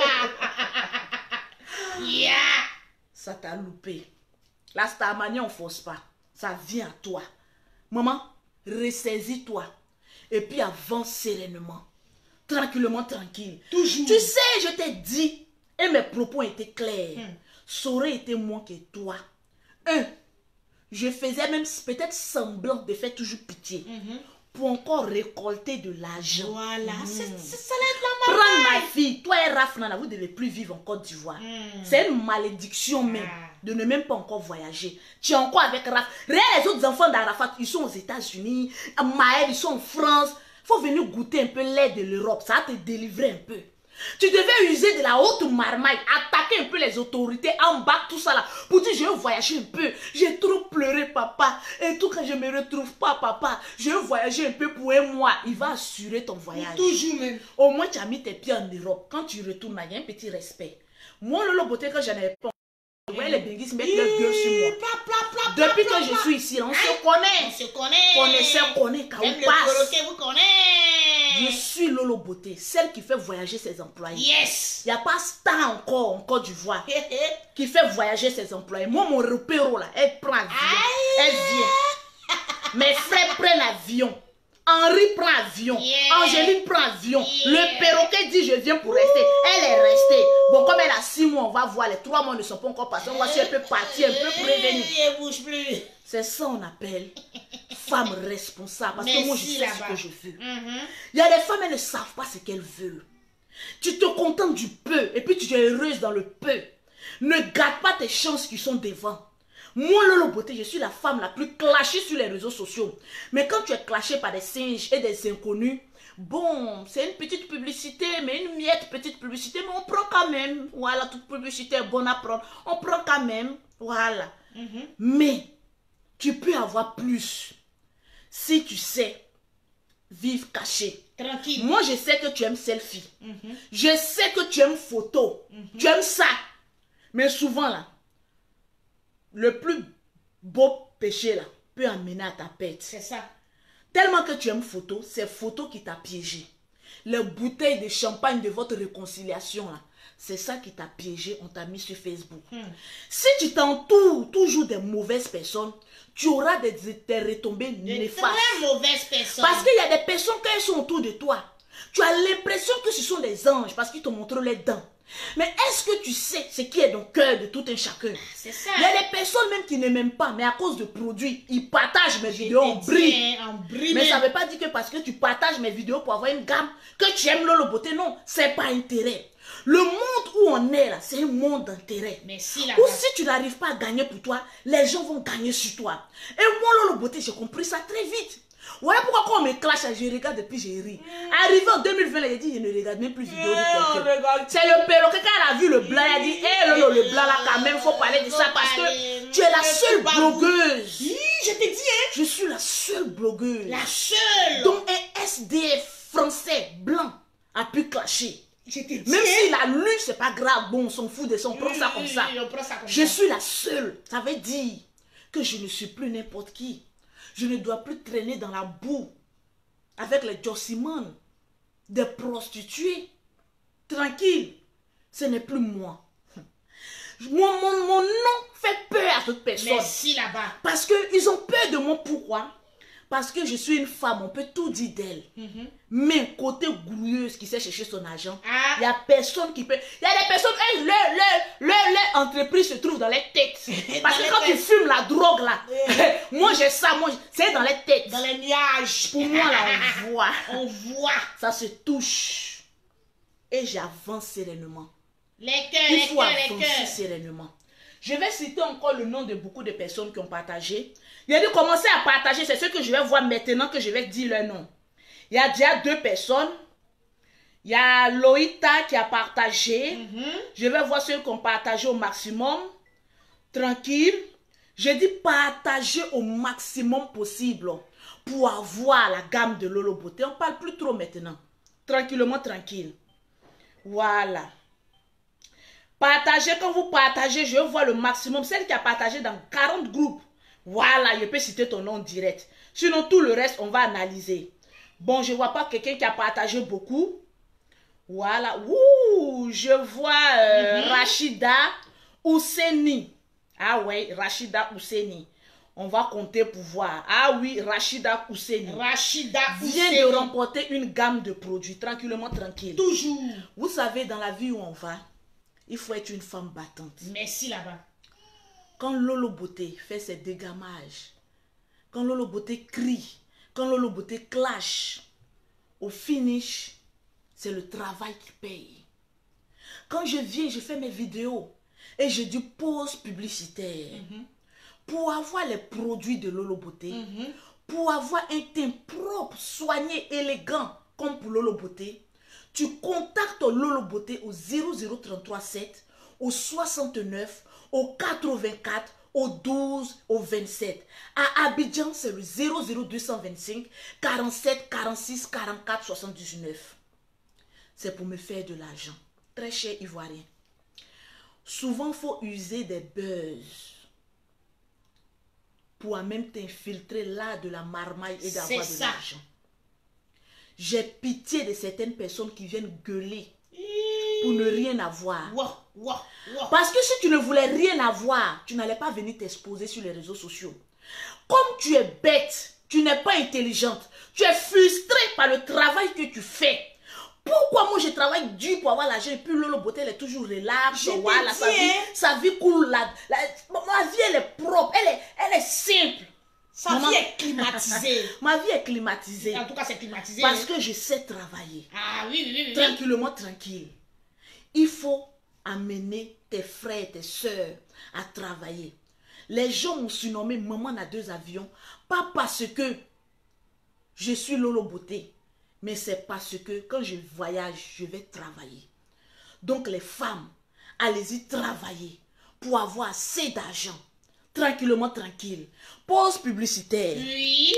pas. Yeah. Ça t'a loupé. La starmanie, on ne force pas. Ça vient à toi. Maman, ressaisis-toi. Et puis avance sereinement. Tranquillement, tranquille. Toujours. Tu sais, je t'ai dit, et mes propos étaient clairs. Hmm. Ça aurait été moins que toi. Un, je faisais même peut-être semblant de faire toujours pitié. Mm-hmm. Pour encore récolter de l'argent. Voilà. Mmh. C'est ça la Prends ma fille. Toi et Rafnana, vous ne devez plus vivre en Côte d'Ivoire. Mmh. C'est une malédiction même ah. de ne même pas encore voyager. Tu es encore avec Raf. Regarde les autres enfants d'Arafat, ils sont aux États-Unis. Maël, ils sont en France. Il faut venir goûter un peu l'aide de l'Europe. Ça va te délivrer un peu. Tu devais user de la haute marmaille, attaquer un peu les autorités, en bas, tout ça là, pour dire je veux voyager un peu. J'ai trop pleuré, papa. Et tout quand je me retrouve pas, papa, je veux voyager un peu pour un mois. Il va assurer ton voyage. Toujours même. Au moins, tu as mis tes pieds en Europe. Quand tu retournes, il y a un petit respect. Moi, Lolo Beauté, quand j'en avais pas, vous voyez les Benguis mettre leur gueule sur moi. Pla, pla, pla, Depuis pla, que pla, je suis ici, on se connaît. On se connaît. Connaissez, on connaît, quand Même on le passe. vous connaît. Je suis Lolo Beauté, celle qui fait voyager ses employés. Yes. Il n'y a pas Star encore en Côte d'Ivoire qui fait voyager ses employés. Moi, mon repéro là, elle prend l'avion. Elle vient. Mes frères prennent l'avion. Henri prend l'avion. Yeah. Angéline prend l'avion. Yeah. Le perroquet dit je viens pour rester. Elle est restée. Bon, comme elle a six mois, on va voir. Les trois mois ne sont pas encore passés. On va voir si elle peut partir un peu prévenir. Elle bouge plus. C'est ça qu'on appelle femme responsable. Parce Merci que moi, je sais ce que je veux. Mm-hmm. Il y a des femmes, elles ne savent pas ce qu'elles veulent. Tu te contentes du peu et puis tu es heureuse dans le peu. Ne gâte pas tes chances qui sont devant. Moi, Lolo Beauté, je suis la femme la plus clashée sur les réseaux sociaux. Mais quand tu es clashée par des singes et des inconnus, Bon, c'est une petite publicité, mais une miette petite publicité, mais on prend quand même. Voilà, toute publicité est bonne à prendre. On prend quand même. Voilà. Mhm. Mais, tu peux avoir plus si tu sais vivre caché. Tranquille. Moi, je sais que tu aimes selfie. Mhm. Je sais que tu aimes photo. Tu aimes ça. Mais souvent, là, le plus beau péché, là, peut amener à ta perte. C'est ça. Tellement que tu aimes photo, c'est photo qui t'a piégé. Les bouteilles de champagne de votre réconciliation, là, c'est ça qui t'a piégé, on t'a mis sur Facebook. Hmm. Si tu t'entoures toujours des mauvaises personnes, tu auras des, des retombées De néfastes. très mauvaises personnes. Parce qu'il y a des personnes, quand elles sont autour de toi, tu as l'impression que ce sont des anges parce qu'ils te montrent les dents. Mais est-ce que tu sais ce qui est dans le cœur de tout un chacun? C'est ça. Il y a des personnes même qui ne m'aiment pas, mais à cause de produits, ils partagent mes Je vidéos en te brille. dis, hein, en brille. Mais ça ne veut pas dire que parce que tu partages mes vidéos pour avoir une gamme, que tu aimes Lolo Beauté. Non, c'est pas intérêt. Le monde où on est là, c'est un monde d'intérêt. Mais si là Ou si tu n'arrives pas à gagner pour toi, les gens vont gagner sur toi. Et moi, Lolo Beauté, j'ai compris ça très vite. Voilà pourquoi quand on me clash, je regarde depuis j'ai ri. Mm. Arrivé en deux mille vingt, il a dit je ne regarde même plus vidéo yeah, de quelqu'un. C'est le perroquet quand elle a vu le blanc, il a dit hé hey, Lolo, le blanc là quand même, il faut parler de ça parce que tu es la seule blogueuse. Oui, je t'ai dit hein. Je suis la seule blogueuse. La seule. Donc un S D F français blanc a pu clasher. Je t'ai dit même hein. s'il a lu, c'est pas grave, bon, on s'en fout de ça, on prend ça comme ça. On prend ça comme je ça. suis la seule. Ça veut dire que je ne suis plus n'importe qui. Je ne dois plus traîner dans la boue avec les jossimans, des prostituées. Tranquille, ce n'est plus moi. Mon, mon, mon nom fait peur à toute personne. Mais si là-bas. Parce qu'ils ont peur de moi. Pourquoi? Parce que je suis une femme, on peut tout dire d'elle. Mm-hmm. Mais côté gouilleuse qui sait chercher son argent, il ah. n'y a personne qui peut. Il y a des personnes, hey, leur, leur, leur, leur entreprise se trouve dans les têtes. Parce que quand têtes. Tu fumes la drogue là, moi j'ai ça, moi c'est dans les têtes. Dans les nuages. Pour moi là, on voit. On voit. Ça se touche. Et j'avance sereinement. Les cœurs, il les faut cœurs, avancer les cœurs. sereinement. Je vais citer encore le nom de beaucoup de personnes qui ont partagé. Il a dit commencer à partager, c'est ce que je vais voir maintenant que je vais dire leur nom. Il y a déjà deux personnes. Il y a Loïta qui a partagé. Mm-hmm. Je vais voir ceux qui ont partagé au maximum. Tranquille. Je dis partager au maximum possible pour avoir la gamme de Lolo Beauté. On ne parle plus trop maintenant. Tranquillement, tranquille. Voilà. Partagez, quand vous partagez, je vois le maximum. Celle qui a partagé dans quarante groupes. Voilà, je peux citer ton nom direct. Sinon, tout le reste, on va analyser. Bon, je ne vois pas quelqu'un qui a partagé beaucoup. Voilà. Ouh, je vois euh, mm-hmm. Rachida Ousseni. Ah ouais, Rachida Ousseni. On va compter pour voir. Ah oui, Rachida Ousseni. Rachida Ousseni vient de remporter une gamme de produits. Tranquillement, tranquille. Toujours. Vous savez, dans la vie où on va, il faut être une femme battante. Merci là-bas. Quand Lolo Beauté fait ses dégamages, quand Lolo Beauté crie, quand Lolo Beauté clash, au finish, c'est le travail qui paye. Quand je viens, je fais mes vidéos et je dis pause publicitaire. Mm-hmm. Pour avoir les produits de Lolo Beauté, mm-hmm. pour avoir un teint propre, soigné, élégant, comme pour Lolo Beauté, tu contactes Lolo Beauté au zéro zéro trente-trois sept, au soixante-neuf, au quatre-vingt-quatre, au douze, au vingt-sept. À Abidjan, c'est le zéro zéro deux cent vingt-cinq, quarante-sept, quarante-six, quarante-quatre, soixante-dix-neuf. C'est pour me faire de l'argent. Très cher Ivoirien. Souvent, il faut user des buzz pour en même t'infiltrer là de la marmaille et d'avoir de l'argent. J'ai pitié de certaines personnes qui viennent gueuler pour ne rien avoir. Wow, wow, wow. Parce que si tu ne voulais rien avoir, tu n'allais pas venir t'exposer sur les réseaux sociaux. Comme tu es bête, tu n'es pas intelligente, tu es frustrée par le travail que tu fais. Pourquoi moi je travaille dur pour avoir l'argent et puis Lolo Beauté elle est toujours relax, voilà, sa vie, sa vie cool, la, la, ma vie elle est propre, elle est, elle est simple. Sa vie est climatisée. Ma vie est climatisée. En tout cas, c'est climatisé. Parce que je sais travailler. Ah oui, oui, oui. Tranquillement, tranquille. Il faut amener tes frères, tes soeurs à travailler. Les gens m'ont surnommé maman à deux avions. Pas parce que je suis Lolo Beauté Mais c'est parce que quand je voyage, je vais travailler. Donc les femmes, allez-y travailler pour avoir assez d'argent. Tranquillement, tranquille. Pause publicitaire. Oui.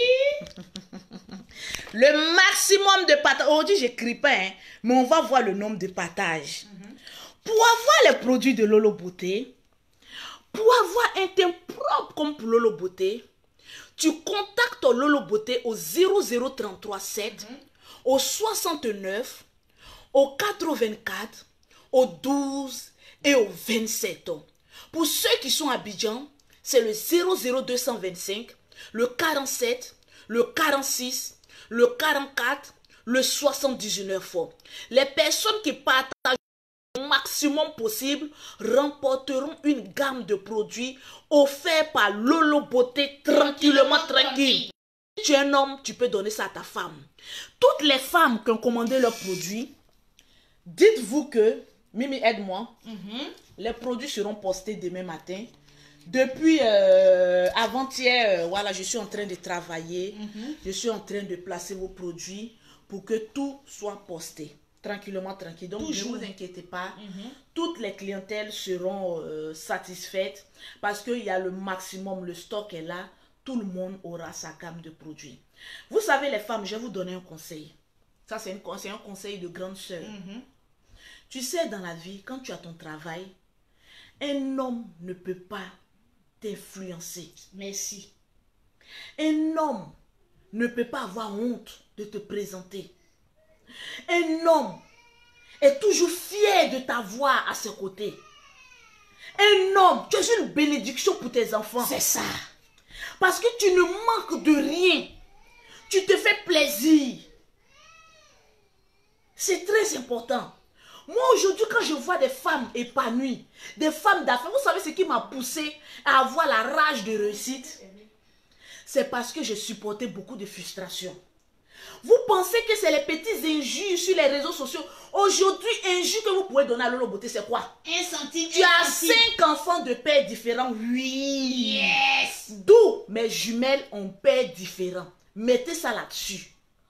Le maximum de partage. Aujourd'hui, j'écris pas, hein, mais on va voir le nombre de partages. Mm-hmm. Pour avoir les produits de Lolo Beauté, pour avoir un teint propre comme pour Lolo Beauté, tu contactes Lolo Beauté au zéro zéro trente-trois sept, mm-hmm. au soixante-neuf, au quatre-vingt-quatre, au douze et au vingt-sept. Pour ceux qui sont à Abidjan, c'est le zéro zéro deux cent vingt-cinq, le quarante-sept, le quarante-six, le quarante-quatre, le soixante-dix-neuf. Les personnes qui partagent le maximum possible remporteront une gamme de produits offerts par Lolo Beauté tranquillement tranquille. Si tu es un homme, tu peux donner ça à ta femme. Toutes les femmes qui ont commandé leurs produits, dites-vous que, Mimi, aide-moi, mm-hmm. les produits seront postés demain matin. Depuis euh, avant-hier, euh, voilà, je suis en train de travailler. Mm-hmm. Je suis en train de placer vos produits pour que tout soit posté. Tranquillement, tranquille. Donc, toujours. Ne vous inquiétez pas. Mm-hmm. Toutes les clientèles seront euh, satisfaites parce qu'il y a le maximum, le stock est là. Tout le monde aura sa gamme de produits. Vous savez, les femmes, je vais vous donner un conseil. Ça, c'est un conseil de grande sœur. Mm-hmm. Tu sais, dans la vie, quand tu as ton travail, un homme ne peut pas t'influencer. Merci. Un homme ne peut pas avoir honte de te présenter. Un homme est toujours fier de t'avoir à ses côtés. Un homme, tu es une bénédiction pour tes enfants. C'est ça. Parce que tu ne manques de rien. Tu te fais plaisir. C'est très important. Moi, aujourd'hui, quand je vois des femmes épanouies, des femmes d'affaires, vous savez ce qui m'a poussé à avoir la rage de réussite? C'est parce que j'ai supporté beaucoup de frustration. Vous pensez que c'est les petits injures sur les réseaux sociaux? Aujourd'hui, injures que vous pouvez donner à Lolo Beauté, c'est quoi? Un centime. Tu un as centime. cinq enfants de pères différents. Oui. Yes. D'où mes jumelles ont pères différents. Mettez ça là-dessus.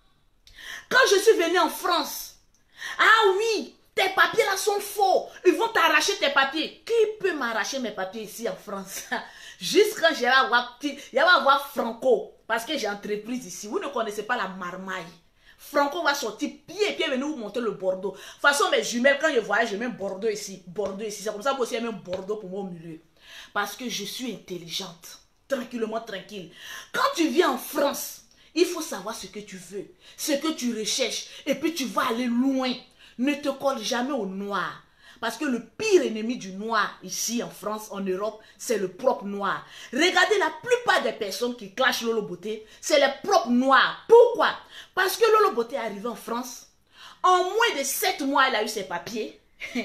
Quand je suis venue en France, ah oui, tes papiers là sont faux. Ils vont t'arracher tes papiers. Qui peut m'arracher mes papiers ici en France? Juste quand je vais avoir, je vais avoir Franco. Parce que j'ai entreprise ici. Vous ne connaissez pas la marmaille. Franco va sortir pied pied venir vous monter le Bordeaux. De toute façon, mes jumelles, quand je voyage, je mets Bordeaux ici. Bordeaux ici. C'est comme ça que aussi, je mets Bordeaux pour moi au milieu. Parce que je suis intelligente. Tranquillement, tranquille. Quand tu viens en France, il faut savoir ce que tu veux. Ce que tu recherches. Et puis tu vas aller loin. Ne te colle jamais au noir. Parce que le pire ennemi du noir ici en France, en Europe, c'est le propre noir. Regardez la plupart des personnes qui clashent Lolo Beauté, c'est les propres noirs. Pourquoi? Parce que Lolo Beauté est arrivé en France. En moins de sept mois, elle a eu ses papiers.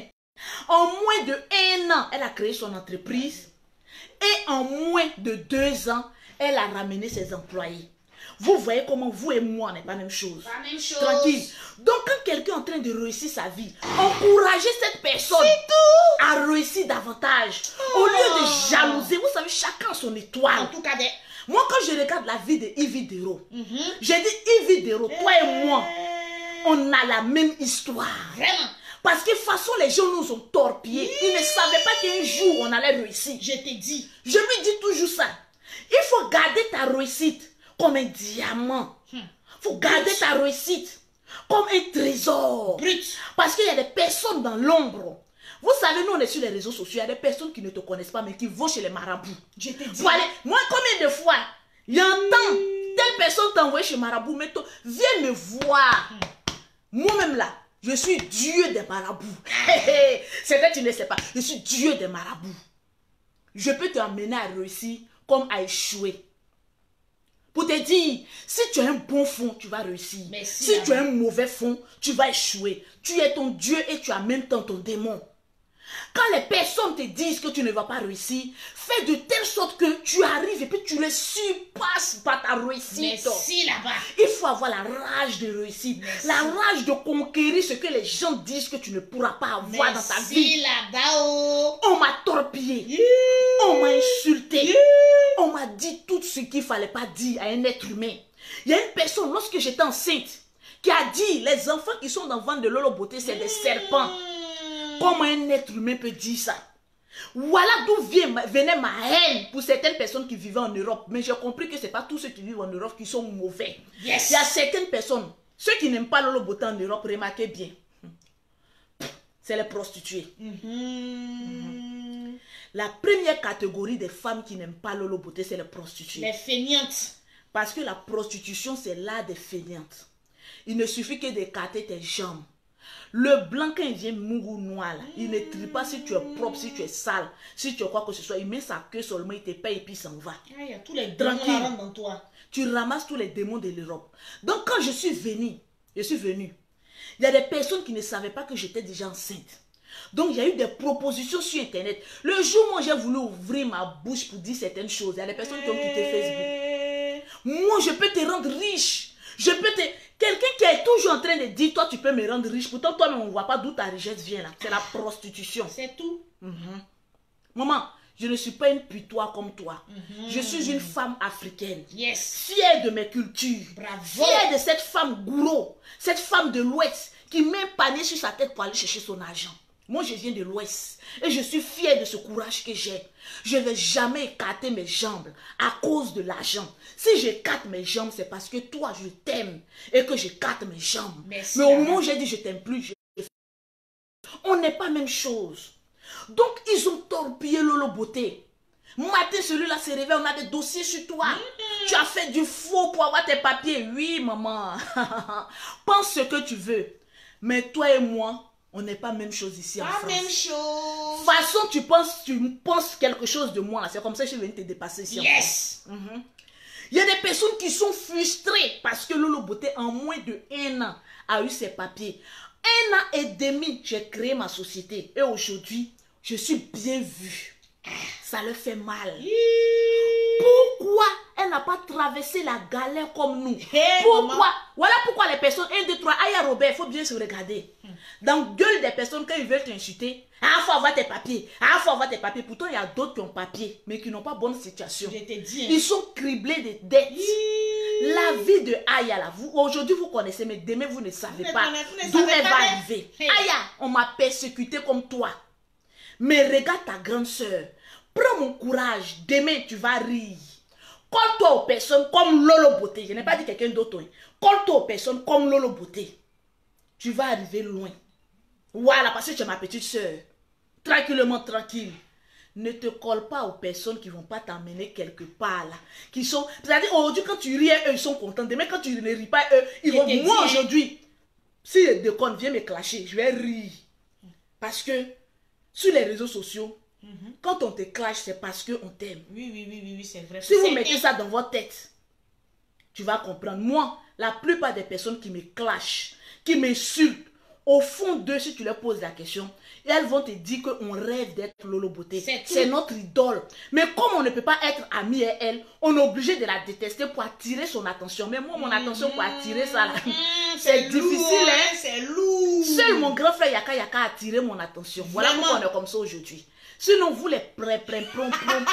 En moins de un an, elle a créé son entreprise. Et en moins de deux ans, elle a ramené ses employés. Vous voyez comment vous et moi, on n'est pas la même chose. Pas la même chose. Tranquille. Donc, quand quelqu'un est en train de réussir sa vie, encouragez cette personne à réussir davantage. Oh. Au lieu de jalouser, vous savez, chacun son étoile. En tout cas, des... moi, quand je regarde la vie de Yves Dero, mm-hmm. j'ai dit Yves Dero, toi et moi, on a la même histoire. Vraiment. Parce que de toute façon, les gens nous ont torpillés. Ils ne savaient pas qu'un jour, on allait réussir. Je t'ai dit. Je lui dis toujours ça. Il faut garder ta réussite comme un diamant. Il hmm. faut garder Brut. ta réussite comme un trésor. Brut. Parce qu'il y a des personnes dans l'ombre. Vous savez, nous on est sur les réseaux sociaux. Il y a des personnes qui ne te connaissent pas, mais qui vont chez les marabouts. Je t'ai dit. Aller, moi, combien de fois j'entends mmh. telle personne t'envoyer chez marabout, mais toi, viens me voir. Mmh. Moi-même là, je suis Dieu des marabouts. C'est vrai que tu ne sais pas. Je suis Dieu des marabouts. Je peux t'emmener à réussir comme à échouer. Pour te dire, si tu as un bon fond, tu vas réussir. Merci, si tu as un mauvais fond, tu vas échouer. Tu es ton Dieu et tu as en même temps ton démon. Quand les personnes te disent que tu ne vas pas réussir, fais de telle sorte que tu arrives et puis tu les surpasses par ta réussite. Merci là-bas. Il faut avoir la rage de réussir. Merci. La rage de conquérir ce que les gens disent que tu ne pourras pas avoir Merci dans ta vie. Là-bas. Oh. On m'a torpillé. Yeah. On m'a insulté. Yeah. On m'a dit tout ce qu'il ne fallait pas dire à un être humain. Il y a une personne, lorsque j'étais enceinte, qui a dit les enfants qui sont dans le ventre de Lolo Beauté, c'est des serpents. Comment un être humain peut dire ça? Voilà d'où vient, venait ma haine pour certaines personnes qui vivaient en Europe. Mais j'ai compris que ce n'est pas tous ceux qui vivent en Europe qui sont mauvais. Yes. Il y a certaines personnes, ceux qui n'aiment pas Lolo Beauté en Europe, remarquez bien, c'est les prostituées. Mm-hmm. Mm-hmm. La première catégorie des femmes qui n'aiment pas Lolo Beauté, c'est les prostituées. Les feignantes. Parce que la prostitution, c'est l'art des feignantes. Il ne suffit que d'écarter tes jambes. Le blanc, quand il vient mourou noir, là, il ne trie pas si tu es propre, si tu es sale, si tu es quoi que ce soit. Il met sa queue seulement, il te paye et puis il s'en va. Ah, il y a tous les démons qui rentrent dans toi. Tu ramasses tous les démons de l'Europe. Donc quand je suis venue, je suis venue, il y a des personnes qui ne savaient pas que j'étais déjà enceinte. Donc il y a eu des propositions sur Internet. Le jour où j'ai voulu ouvrir ma bouche pour dire certaines choses, il y a des personnes qui ont quitté Facebook. Moi, je peux te rendre riche. Je peux te... Quelqu'un qui est toujours en train de dire, toi, tu peux me rendre riche. Pourtant, toi-même, on ne voit pas d'où ta richesse vient là. C'est la prostitution. C'est tout. Mm-hmm. Maman, je ne suis pas une putois comme toi. Mm-hmm. Je suis une femme africaine. Yes. Fière de mes cultures. Bravo. Fière de cette femme gourou. Cette femme de l'Ouest qui met un panier sur sa tête pour aller chercher son argent. Moi, je viens de l'Ouest et je suis fière de ce courage que j'ai. Je ne vais jamais écarter mes jambes à cause de l'argent. Si j'écarte mes jambes, c'est parce que toi, je t'aime et que j'écarte mes jambes. Merci. Mais au moment où j'ai dit je t'aime plus, je... on n'est pas même chose. Donc, ils ont torpillé Lolo Beauté. Matin, celui-là s'est réveillé, on a des dossiers sur toi. Mm-hmm. Tu as fait du faux pour avoir tes papiers. Oui, maman. Pense ce que tu veux. Mais toi et moi, on n'est pas même chose ici en pas France. Pas même chose. De toute façon, tu penses, tu penses quelque chose de moi. C'est comme ça que je suis venue te dépasser ici. Yes. En France. Mm-hmm. Il y a des personnes qui sont frustrées parce que Lolo Beauté, en moins de un an, a eu ses papiers. Un an et demi, j'ai créé ma société. Et aujourd'hui, je suis bien vue. Ça leur fait mal. Pourquoi elle n'a pas traversé la galère comme nous? Hey, pourquoi? Maman. Voilà pourquoi les personnes, un, deux, trois, Aya Robert, il faut bien se regarder. Hmm. Dans la gueule des personnes, quand ils veulent t'insulter, ah, il faut avoir tes papiers. Ah, il faut avoir tes papiers. Pourtant, il y a d'autres qui ont papiers, mais qui n'ont pas bonne situation. Je t'ai dit. Hein. Ils sont criblés de dettes. Hi. La vie de Aya, là, aujourd'hui, vous connaissez, mais demain, vous ne savez vous pas d'où elle va arriver. Hey. Aya, on m'a persécuté comme toi. Mais regarde ta grande soeur. Prends mon courage. Demain, tu vas rire. Colle-toi aux personnes comme Lolo Beauté. Je n'ai pas dit quelqu'un d'autre. Colle-toi aux personnes comme Lolo Beauté. Tu vas arriver loin. Voilà, parce que tu es ma petite soeur. Tranquillement, tranquille. Ne te colle pas aux personnes qui ne vont pas t'emmener quelque part là. Qui sont... C'est-à-dire, aujourd'hui, quand tu ris, eux, ils sont contents. Demain, quand tu ne ris pas, eux, ils vont... Moi, aujourd'hui, si les deux cons viennent me clasher, je vais rire. Parce que, sur les réseaux sociaux, mm-hmm. quand on te clash, c'est parce qu'on t'aime. Oui, oui, oui, oui, oui c'est vrai. Si vous mettez ça dans votre tête, tu vas comprendre. Moi, la plupart des personnes qui me clashent, qui m'insultent, au fond d'eux, si tu leur poses la question, elles vont te dire qu'on rêve d'être Lolo Beauté. C'est notre idole. Mais comme on ne peut pas être ami et elle, on est obligé de la détester pour attirer son attention. Mais moi, mon mmh, attention pour attirer ça, mmh, c'est difficile. Hein? C'est lourd. Seul mon grand frère Yaka Yaka a attiré mon attention. Voilà Vraiment? Pourquoi on est comme ça aujourd'hui. Sinon, vous les prêts, prêts, prêts,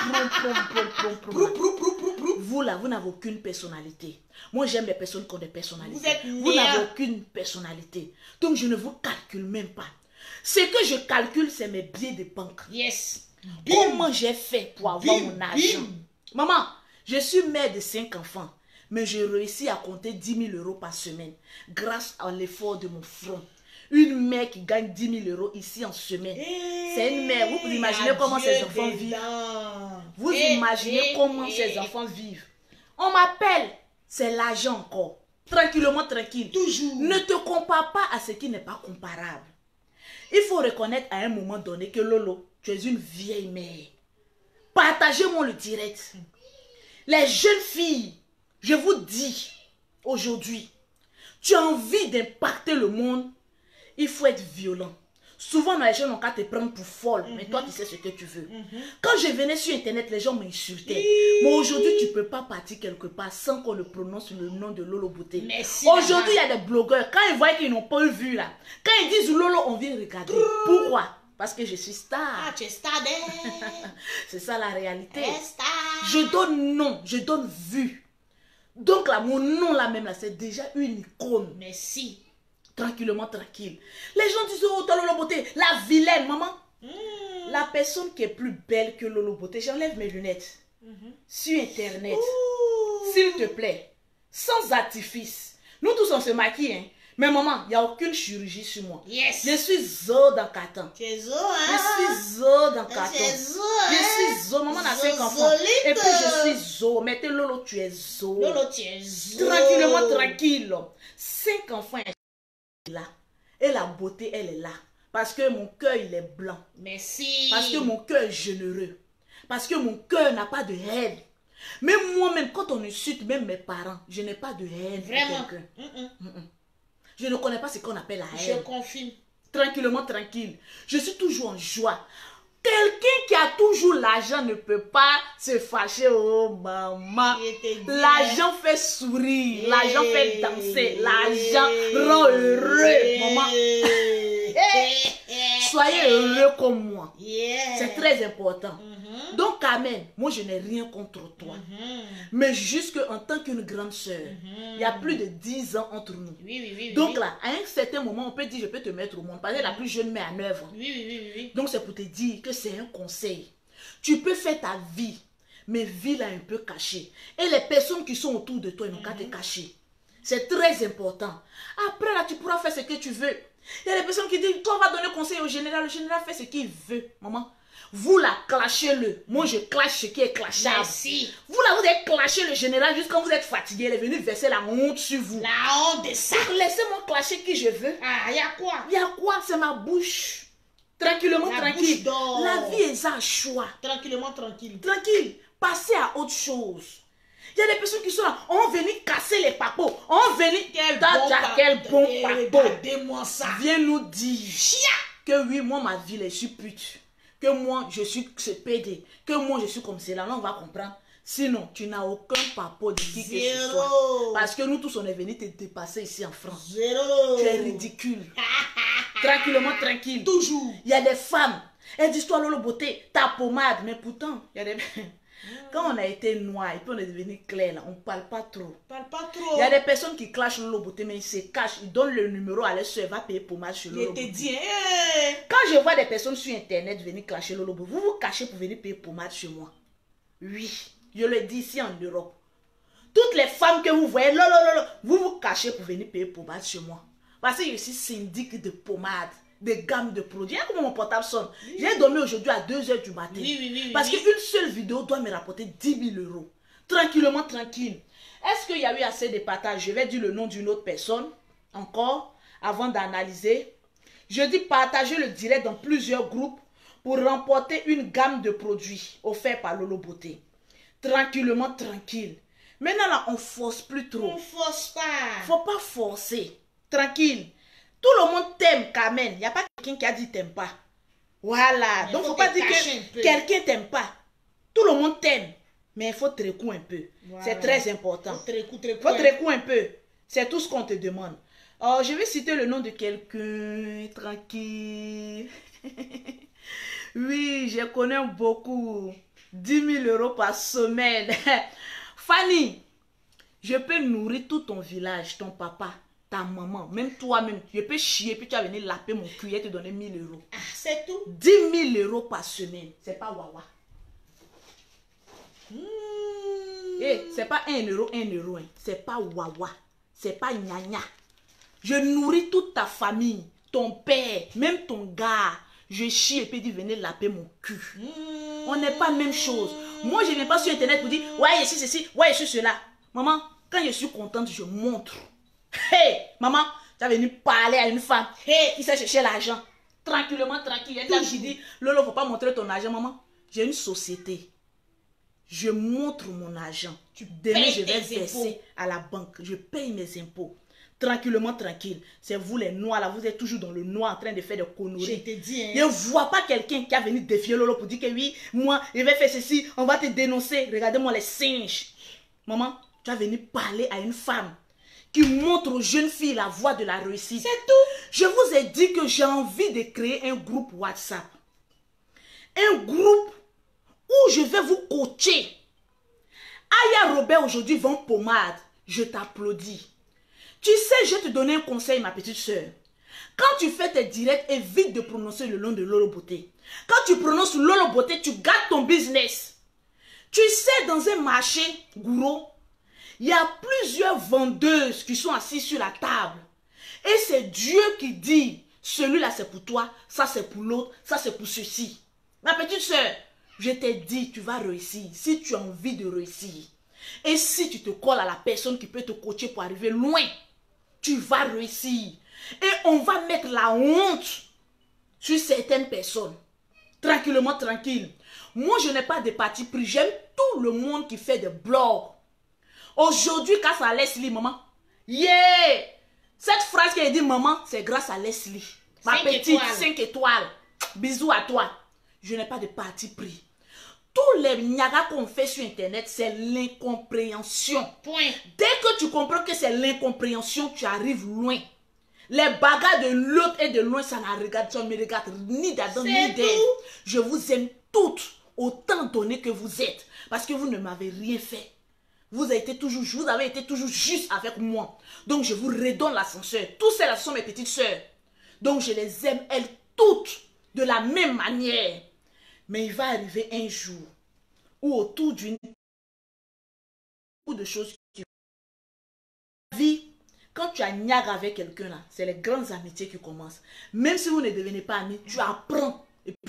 vous là, vous n'avez aucune personnalité. Moi, j'aime les personnes qui ont des personnalités. Vous êtes Vous n'avez aucune personnalité. Donc, je ne vous calcule même pas. Ce que je calcule, c'est mes billets de banque. Yes. Comment j'ai fait pour avoir bim, mon argent? Bim. Maman, je suis mère de cinq enfants, mais je réussis à compter dix mille euros par semaine grâce à l'effort de mon front. Une mère qui gagne dix mille euros ici en semaine. Hey, c'est une mère. Vous, vous imaginez comment ces enfants vivent? Vous hey, imaginez hey, comment hey. ces enfants vivent? On m'appelle. C'est l'argent encore. Tranquillement, tranquille. Toujours. Ne te compare pas à ce qui n'est pas comparable. Il faut reconnaître à un moment donné que Lolo, tu es une vieille mère. Partagez-moi le direct. Les jeunes filles, je vous dis, aujourd'hui, tu as envie d'impacter le monde, il faut être violent. Souvent, les gens n'ont qu'à te prendre pour folle, mm-hmm. mais toi, tu sais ce que tu veux. Mm-hmm. Quand je venais sur Internet, les gens m'insultaient. Mmh. Mais aujourd'hui, tu ne peux pas partir quelque part sans qu'on ne prononce le nom de Lolo Beauté. Aujourd'hui, il y a des blogueurs, quand ils voient qu'ils n'ont pas vu là, quand ils disent Lolo, on vient regarder. Mmh. Pourquoi? Parce que je suis star. Ah, tu es star. C'est ça la réalité. Star. Je donne nom, je donne vue. Donc là, mon nom là même, là, c'est déjà une icône. Merci. Tranquillement, tranquille. Les gens disent, oh, t'as Lolo Beauté, la vilaine, maman. Mm. La personne qui est plus belle que Lolo Beauté, j'enlève mes lunettes. Mm-hmm. Sur Internet, Ouh. s'il te plaît, sans artifice. Nous tous, on se maquille, hein. Mais maman, il n'y a aucune chirurgie sur moi. Yes. Je suis zo dans carton. Tu es zo, hein? Je suis zo dans carton. Tu es zo, hein? Je suis zo. Maman a Zo cinq enfants. zolite. Et puis je suis zo. Mettez Lolo, tu es zo. Lolo, tu es zo. Tranquillement, tranquille. Cinq enfants sont là. Et la beauté, elle est là. Parce que mon cœur, il est blanc. Merci. Parce que mon cœur est généreux. Parce que mon cœur n'a pas de haine. Même moi-même, quand on insulte même mes parents, je n'ai pas de haine. Vraiment. pour quelqu'un. Mm -mm. Mm -mm. Je ne connais pas ce qu'on appelle la Je haine. confirme. Tranquillement, tranquille. Je suis toujours en joie. Quelqu'un qui a toujours l'argent ne peut pas se fâcher. Oh, maman. L'argent fait sourire. L'argent fait danser. L'argent rend heureux. Maman. Soyez heureux comme moi. Yeah. C'est très important. Mm-hmm. Donc, Amen, moi, je n'ai rien contre toi. Mm-hmm. Mais juste qu'en tant qu'une grande sœur, Mm-hmm. il y a plus de dix ans entre nous. Oui, oui, oui. Donc oui. là, à un certain moment, on peut dire, je peux te mettre au monde. Parce que la plus jeune met à neuf ans. Oui, oui, oui, oui. Donc c'est pour te dire que c'est un conseil. Tu peux faire ta vie, mais vis-la un peu cachée. Et les personnes qui sont autour de toi, ils n'ont qu'à te cacher. C'est très important. Après là, tu pourras faire ce que tu veux. Il y a des personnes qui disent, toi va donner conseil au général. Le général fait ce qu'il veut, maman. Vous là, clashez-le. Moi, je clash ce qui est clashable. Merci. Vous là, vous avez clashé le général juste quand vous êtes fatigué. Il est venu verser la honte sur vous. La honte de ça. Donc, laissez-moi clasher qui je veux. Ah, il y a quoi? Il y a quoi? C'est ma bouche. Tranquillement, La tranquille. bouche d'or. La vie est un choix. Tranquillement, tranquille. Tranquille. Passez à autre chose. Il y a des personnes qui sont là. On venu casser les papeaux. On venu. Quel Tata, bon pa- quel bon Eh, papo. regardez-moi ça. Viens nous dire Chia. que oui, moi, ma vie, je suis pute. Que moi, je suis ce P D. Que moi, je suis comme cela. Là, on va comprendre. Sinon, tu n'as aucun papo de qui que ce soit. Zéro. Parce que nous tous, on est venus te dépasser ici en France. Zéro. Tu es ridicule. Tranquillement, tranquille. Toujours. Il y a des femmes. Elles disent, toi, Lolo Beauté, ta pommade. Mais pourtant, il y a des... Quand on a été noir et puis on est devenu clair, là, on ne parle pas trop. Parle pas trop. Il y a des personnes qui clashent Lolo Beauté, mais ils se cachent. Ils donnent le numéro à leur soeur, va payer pommade sur Je Lolo te Beauté. dis, eh. Quand je vois des personnes sur Internet venir clasher Lolo Beauté, vous vous cachez pour venir payer pommade chez moi. Oui, je le dis ici en Europe. Toutes les femmes que vous voyez, lolo, lolo, vous vous cachez pour venir payer pommade chez moi. Parce que je suis syndic de pommade, de gamme de produits. Regarde comment mon portable sonne. Oui. J'ai dormi aujourd'hui à deux heures du matin. Oui, oui, oui, parce oui. qu'une seule vidéo doit me rapporter dix mille euros. Tranquillement, tranquille. Est-ce qu'il y a eu assez de partage? Je vais dire le nom d'une autre personne, encore, avant d'analyser. Je dis partager le direct dans plusieurs groupes pour remporter une gamme de produits offerts par Lolo Beauté. Tranquillement, tranquille. Maintenant, là, on force plus trop. On force pas. Faut pas forcer. Tranquille. Tout le monde t'aime, Carmen. Il n'y a pas quelqu'un qui a dit t'aime pas. Voilà. Mais donc, faut faut pas te dire cacher un que peu. quelqu'un t'aime pas. Tout le monde t'aime. Mais il faut te recouer un peu. Voilà. C'est très important. Faut te recou- te Il faut recou- te recouer un peu. C'est tout ce qu'on te demande. Oh, je vais citer le nom de quelqu'un. Tranquille. Oui, je connais beaucoup. dix mille euros par semaine. Fanny, je peux nourrir tout ton village, ton papa, ta maman, même toi-même. Je peux chier, puis tu vas venir laper mon cul et te donner mille euros. Ah, c'est tout. dix mille euros par semaine. C'est pas wawa. Mmh. Eh, c'est pas un euro, un euro. Hein. C'est pas wawa. C'est pas gnagna. Je nourris toute ta famille, ton père, même ton gars. Je chie et puis dis venez laper mon cul. Mmh. On n'est pas même chose. Moi, je ne viens pas sur Internet pour dire ouais, je suis ceci, ouais, je suis cela. Maman, quand je suis contente, je montre. Hey, maman, tu as venu parler à une femme hey, qui sait chercher l'argent. Tranquillement, tranquille. Et quand je dis Lolo, il ne faut pas montrer ton argent, maman. J'ai une société. Je montre mon argent. Tu Demain, payes je vais tes verser impôts. à la banque. Je paye mes impôts. Tranquillement, tranquille. C'est vous les noirs là, vous êtes toujours dans le noir en train de faire des Je conneries. te dis, hein. Je ne vois pas quelqu'un qui a venu défier Lolo pour dire que oui, moi, je vais faire ceci, on va te dénoncer. Regardez-moi les singes. Maman, tu as venu parler à une femme qui montre aux jeunes filles la voie de la réussite. C'est tout. Je vous ai dit que j'ai envie de créer un groupe WhatsApp. Un groupe où je vais vous coacher. Aya Robert père aujourd'hui vend pommade, je t'applaudis. Tu sais, je vais te donner un conseil, ma petite soeur. Quand tu fais tes directs, évite de prononcer le nom de Lolo Beauté. Quand tu prononces Lolo Beauté, tu gâtes ton business. Tu sais, dans un marché, gourou, il y a plusieurs vendeuses qui sont assises sur la table. Et c'est Dieu qui dit, celui-là c'est pour toi, ça c'est pour l'autre, ça c'est pour ceci. Ma petite soeur, je t'ai dit, tu vas réussir si tu as envie de réussir. Et si tu te colles à la personne qui peut te coacher pour arriver loin, tu vas réussir. Et on va mettre la honte sur certaines personnes. Tranquillement, tranquille. Moi, je n'ai pas de parti pris. J'aime tout le monde qui fait des blogs. Aujourd'hui, grâce à Leslie, maman. Yeah! Cette phrase qu'elle dit, maman, c'est grâce à Leslie. Ma petite, cinq étoiles. Bisous à toi. Je n'ai pas de parti pris. Tous les niagas qu'on fait sur Internet, c'est l'incompréhension. Point. Dès que tu comprends que c'est l'incompréhension, tu arrives loin. Les bagarres de l'autre et de loin, ça ne regarde, ça me regarde ni d'Adam ni d'Ève. Je vous aime toutes, autant donné que vous êtes. Parce que vous ne m'avez rien fait. Vous avez été toujours, vous avez été toujours juste avec moi. Donc je vous redonne l'ascenseur. Tous celles sont mes petites sœurs. Donc je les aime, elles toutes, de la même manière. Mais il va arriver un jour où autour d'une ou de choses qui vie, quand tu as niague avec quelqu'un là, c'est les grandes amitiés qui commencent. Même si vous ne devenez pas amis, tu apprends. Et puis,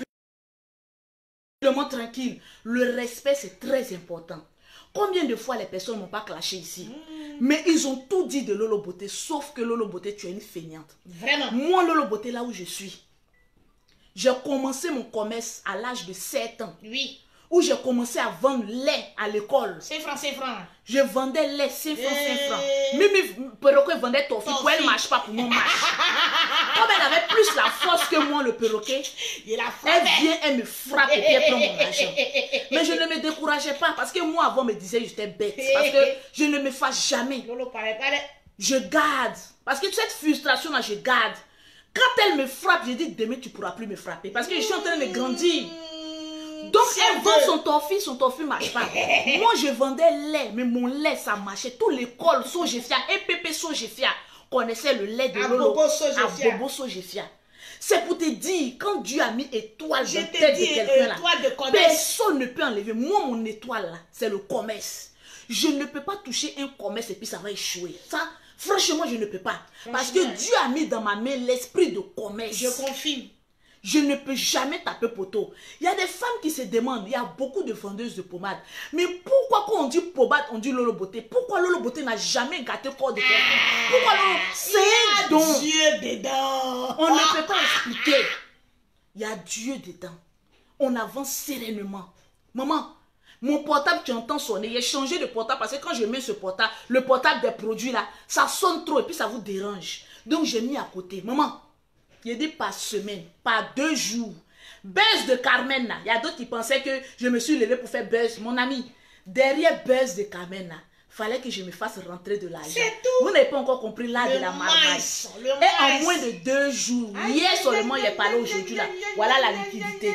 le monde tranquille, le respect c'est très important. Combien de fois les personnes n'ont pas clashé ici? Mmh. Mais ils ont tout dit de Lolo Beauté, sauf que Lolo Beauté, tu es une feignante. Vraiment? Moi, Lolo Beauté, là où je suis, j'ai commencé mon commerce à l'âge de sept ans. Oui. Où j'ai commencé à vendre lait à l'école. cinq francs, cinq francs. Je vendais lait cinq francs, cinq francs. Mimi perroquet vendait toffee. Pour elle ne marche pas, pour moi marche. Comme elle avait plus la force que moi, le perroquet, elle vient, elle me frappe et puis elle prend mon argent. Mais je ne me décourageais pas parce que moi avant me disait que j'étais bête. Parce que je ne me fasse jamais. Je garde. Parce que cette frustration là, je garde. Quand elle me frappe, je dis demain tu ne pourras plus me frapper. Parce que je suis en train de grandir. Donc elle vend son toffee, son toffee ne marche pas. Moi je vendais lait, mais mon lait ça marchait. Toute l'école Sogefia et Pépé Sogefia connaissait le lait de Lolo. À Bobo Sogefia. C'est pour te dire, quand Dieu a mis étoile dans la tête de quelqu'un là, personne ne peut enlever. Moi mon étoile là, c'est le commerce. Je ne peux pas toucher un commerce et puis ça va échouer. Ça, franchement je ne peux pas. Parce que Dieu a mis dans ma main l'esprit de commerce. Je confirme. Je ne peux jamais taper poteau. Il y a des femmes qui se demandent, il y a beaucoup de vendeuses de pommade. Mais pourquoi quand on dit pommade, on dit Lolo Beauté? Pourquoi Lolo Beauté n'a jamais gâté le corps de quelqu'un? Pourquoi Lolo? C'est un don. Dieu dedans. On ne peut pas expliquer. Il y a Dieu dedans. On avance sereinement. Maman, mon portable, tu entends sonner. J'ai changé de portable parce que quand je mets ce portable, le portable des produits là, ça sonne trop et puis ça vous dérange. Donc j'ai mis à côté. Maman, je dis par semaine, par deux jours. Buzz de Carmen, là. Il y a d'autres qui pensaient que je me suis levée pour faire buzz. Mon ami, derrière buzz de Carmen, là, fallait que je me fasse rentrer de l'argent. Vous n'avez pas encore compris l'art de la marmaille. Et en moins de deux jours, aïe, hier aïe, seulement, aïe, il est parlé aujourd'hui là. Voilà la liquidité.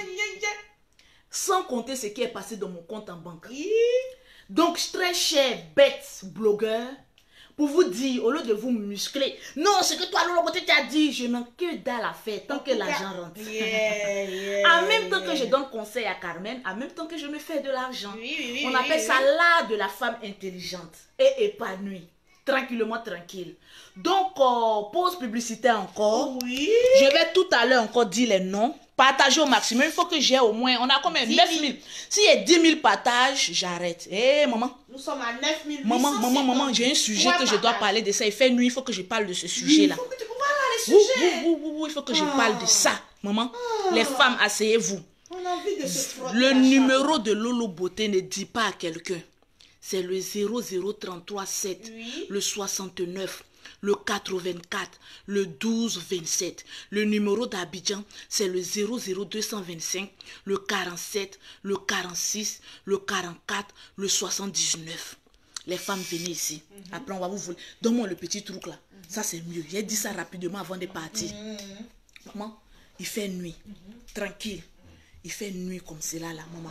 Sans compter ce qui est passé dans mon compte en banque. Donc, très cher, bête, blogueur, pour vous dire, au lieu de vous muscler, non, ce que toi, Lolo Beauté, tu as dit, je n'ai que dalle à faire tant que l'argent rentre. Yeah, yeah, en même temps yeah. que je donne conseil à Carmen, en même temps que je me fais de l'argent. Oui, oui, oui, on appelle oui, ça oui. l'art de la femme intelligente et épanouie. Tranquillement, tranquille. Donc, euh, pause publicitaire encore. Oui. Je vais tout à l'heure encore dire les noms. Partager au maximum. Il faut que j'ai au moins. On a combien? neuf mille. S'il y a dix mille partages, j'arrête. Hé, hey, maman. Nous sommes à neuf mille. Maman, maman, maman, j'ai un sujet que je dois parler de ça. Il fait nuit, il faut que je parle de ce sujet-là. Il faut que tu parles les sujets. Oui, oui, oui, oui, il faut que je parle de ça. Maman, oh. Les femmes, asseyez-vous. On a envie de se frotter. Le numéro de Lolo Beauté ne dit pas à quelqu'un. C'est le zéro zéro trente-trois sept, oui. Le soixante-neuf, le quatre-vingt-quatre, le douze vingt-sept. Le numéro d'Abidjan, c'est le zéro zéro deux cent vingt-cinq, le quarante-sept, le quarante-six, le quarante-quatre, le soixante-dix-neuf. Les femmes, venez ici. Mm-hmm. Après, on va vous voler. Donne-moi le petit truc là. Mm-hmm. Ça, c'est mieux. J'ai dit ça rapidement avant de partir. Mm-hmm. Maman, il fait nuit. Mm-hmm. Tranquille. Il fait nuit comme cela là, maman.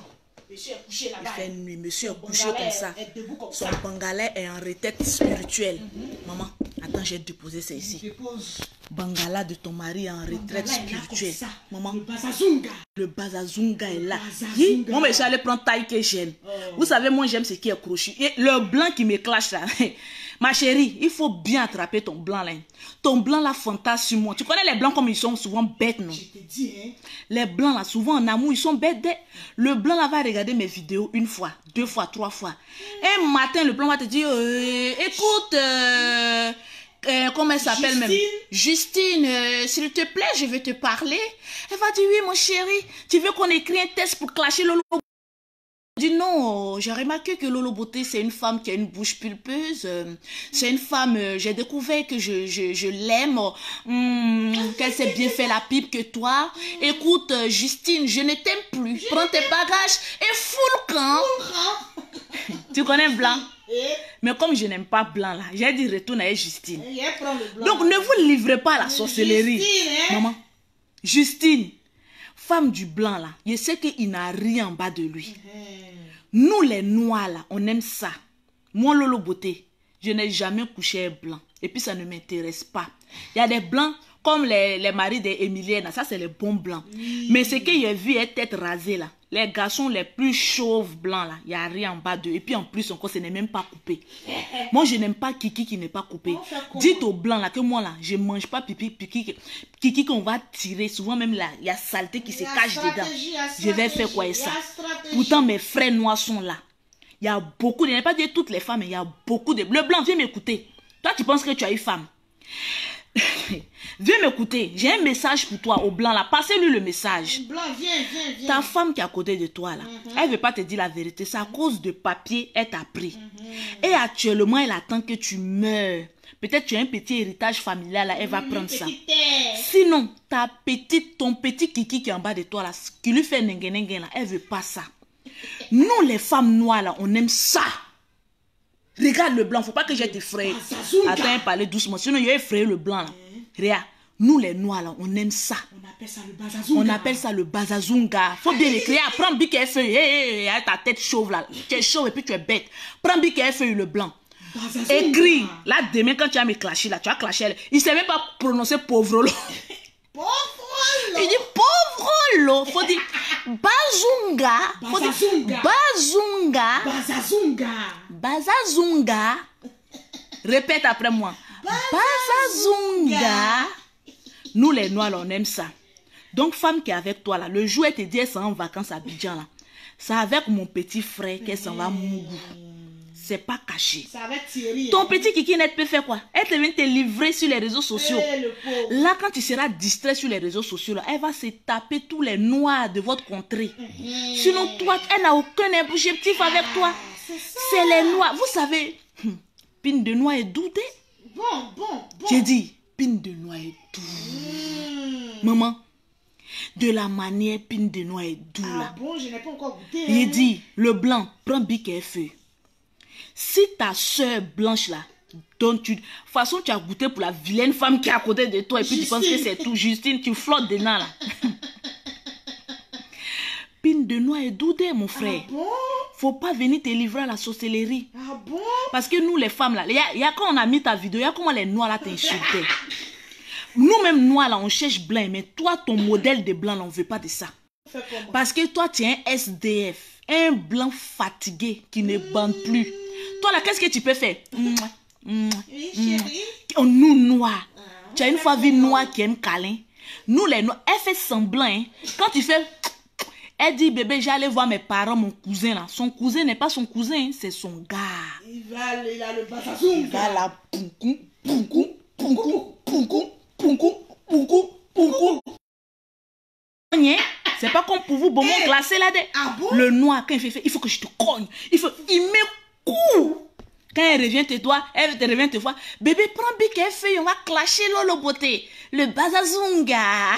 Monsieur est couché Il là-bas. fait nuit, monsieur est Son couché bangalais comme ça. est debout comme Son ça. bangalais est en retraite spirituelle. Mm-hmm. Maman, attends, j'ai déposé ça ici. Dépose. Bangala de ton mari est en retraite Bangala est là spirituelle. comme ça. Maman, Le Bazazunga. le Bazazunga est là. Bazazunga. Oui, moi, je suis allée prendre taille que j'aime. Oh. Vous savez, moi, j'aime ce qui est crochu. Et le blanc qui me clash là. Ma chérie, il faut bien attraper ton blanc là. Ton blanc là fantasme sur moi. Tu connais les blancs comme ils sont souvent bêtes, non? Je te dis, hein. Les blancs là, souvent en amour, ils sont bêtes. Le blanc là va regarder mes vidéos une fois, deux fois, trois fois. Un matin, le blanc va te dire, euh, écoute, euh, euh, comment elle s'appelle même? Justine, euh, s'il te plaît, je vais te parler. Elle va dire, oui, mon chéri, tu veux qu'on écrit un test pour clasher Lolo? Je dis non, j'ai remarqué que Lolo Beauté, c'est une femme qui a une bouche pulpeuse. Euh, c'est une femme, euh, j'ai découvert que je, je, je l'aime, hum, qu'elle s'est bien fait la pipe que toi. Écoute, euh, Justine, je ne t'aime plus. Je Prends tes bagages et fous le camp. Tu connais Blanc? Et Mais comme je n'aime pas Blanc là, j'ai dit retourne avec Justine. et elle prend le blanc. Donc ne vous livrez pas à la sorcellerie. Justine, hein? Maman, Justine, femme du Blanc là, je sais qu'il n'a rien en bas de lui. Nous les noirs là, on aime ça. Moi Lolo Beauté, je n'ai jamais couché un blanc. Et puis ça ne m'intéresse pas. Il y a des blancs comme les, les maris d'Emilienne, ça c'est les bons blancs. Oui. Mais ce que j'ai vu est tête rasée là. Les garçons les plus chauves blancs là, il n'y a rien en bas d'eux. Et puis en plus encore, ce n'est même pas coupé. Moi je n'aime pas Kiki qui n'est pas coupé. Dites aux blancs là que moi là, je ne mange pas pipi, pipi, Kiki qu'on va tirer. Souvent même là, il y a saleté qui se cache dedans. Je vais faire quoi et ça? Pourtant mes frères noirs sont là. Il y a beaucoup, je n'ai pas dit toutes les femmes, mais il y a beaucoup de... Le blanc, viens m'écouter. Toi tu penses que tu as une femme. Viens m'écouter, j'ai un message pour toi au blanc là, passez-lui le message. Blanc, viens, viens, viens. Ta femme qui est à côté de toi là, mm-hmm. elle veut pas te dire la vérité, c'est à cause de papier, elle t'a pris. Mm-hmm. Et actuellement, elle attend que tu meurs. Peut-être tu as un petit héritage familial là, elle va mmh, prendre ça. Terre. Sinon, ta petite, ton petit kiki qui est en bas de toi là, qui lui fait nengue nengue là, elle veut pas ça. Nous les femmes noires là, on aime ça. Regarde le blanc, faut pas que j'ai t'effraie. Attends, parler doucement, sinon il y a effrayé le blanc là. Mm. Regarde, nous les noirs là, on aime ça. On appelle ça le bazazunga. On appelle ça le bazazunga. Faut bien l'écrire. Prends Bic et feuille. Hey, hey, hey, ta tête chauve là. Tu es chauve et puis tu es bête. Prends Bic et feuille le blanc. Bazazunga. Écris. Là demain quand tu vas me clasher là, tu vas clasher. Il ne sait même pas prononcer pauvre lo. Pauvre lo. Il dit pauvre lo. Faut dire bazunga. Faut dire bazunga. Bazazunga. Bazazunga. Répète après moi. Bazazunga. Nous les noirs, là, on aime ça. Donc, femme qui est avec toi là, le jour où elle te dit elle s'en va en vacances à Abidjan là, c'est avec mon petit frère qu'elle s'en va à Mougou. C'est pas caché. C'est avec Thierry. Ton petit kiki net peut faire quoi? Elle te vient te livrer sur les réseaux sociaux. Eh, là, quand tu seras distrait sur les réseaux sociaux, là, elle va se taper tous les noirs de votre contrée. Mmh. Sinon, toi, elle n'a aucun objectif avec toi. C'est les noirs. Vous savez, hum, pine de noix est doudée. Bon, bon, bon. J'ai dit, pine de noix est doux. Mmh. Maman, de la manière pine de noix est doux ah, là. Bon, je n'ai pas encore goûté. J'ai hein. dit, le blanc, prends Bic et feu. Si ta soeur blanche là, dont tu... De toute façon, tu as goûté pour la vilaine femme qui est à côté de toi et puis Justine. Tu penses que c'est tout. Justine, tu flottes dedans là. Pine de noix est doudée, mon frère. Ah bon? Faut pas venir te livrer à la sorcellerie. Ah bon? Parce que nous, les femmes, là, il y a, y a quand on a mis ta vidéo, il y a comment les noirs là t'insultaient. Nous-mêmes, noirs là, on cherche blanc, mais toi, ton modèle de blanc, là, on veut pas de ça. Parce que toi, tu es un S D F, un blanc fatigué qui ne bande plus. Toi, là, qu'est-ce que tu peux faire? Mmh, mmh, oui, chérie. Mmh. Nous, noirs, ah, tu as une fois vu noir qui aime câlin. Nous, les noirs, elle fait semblant, hein. Quand tu fais... Elle dit, bébé, j'allais voir mes parents, mon cousin là. Son cousin n'est pas son cousin, hein, c'est son gars. Il va, il a le bazazunga. Il va là, poukou, poukou, poukou, poukou, poukou, poukou, poukou. C'est pas comme pour vous, bon, hey. Glacé là. Ah bon? Le noir, quand il fait, il faut que je te cogne. Il faut, il me court. Quand elle revient te toi, elle te revient te voir. Bébé, prends Bic et feuille, on va clasher Lolo Beauté. Le bazazunga.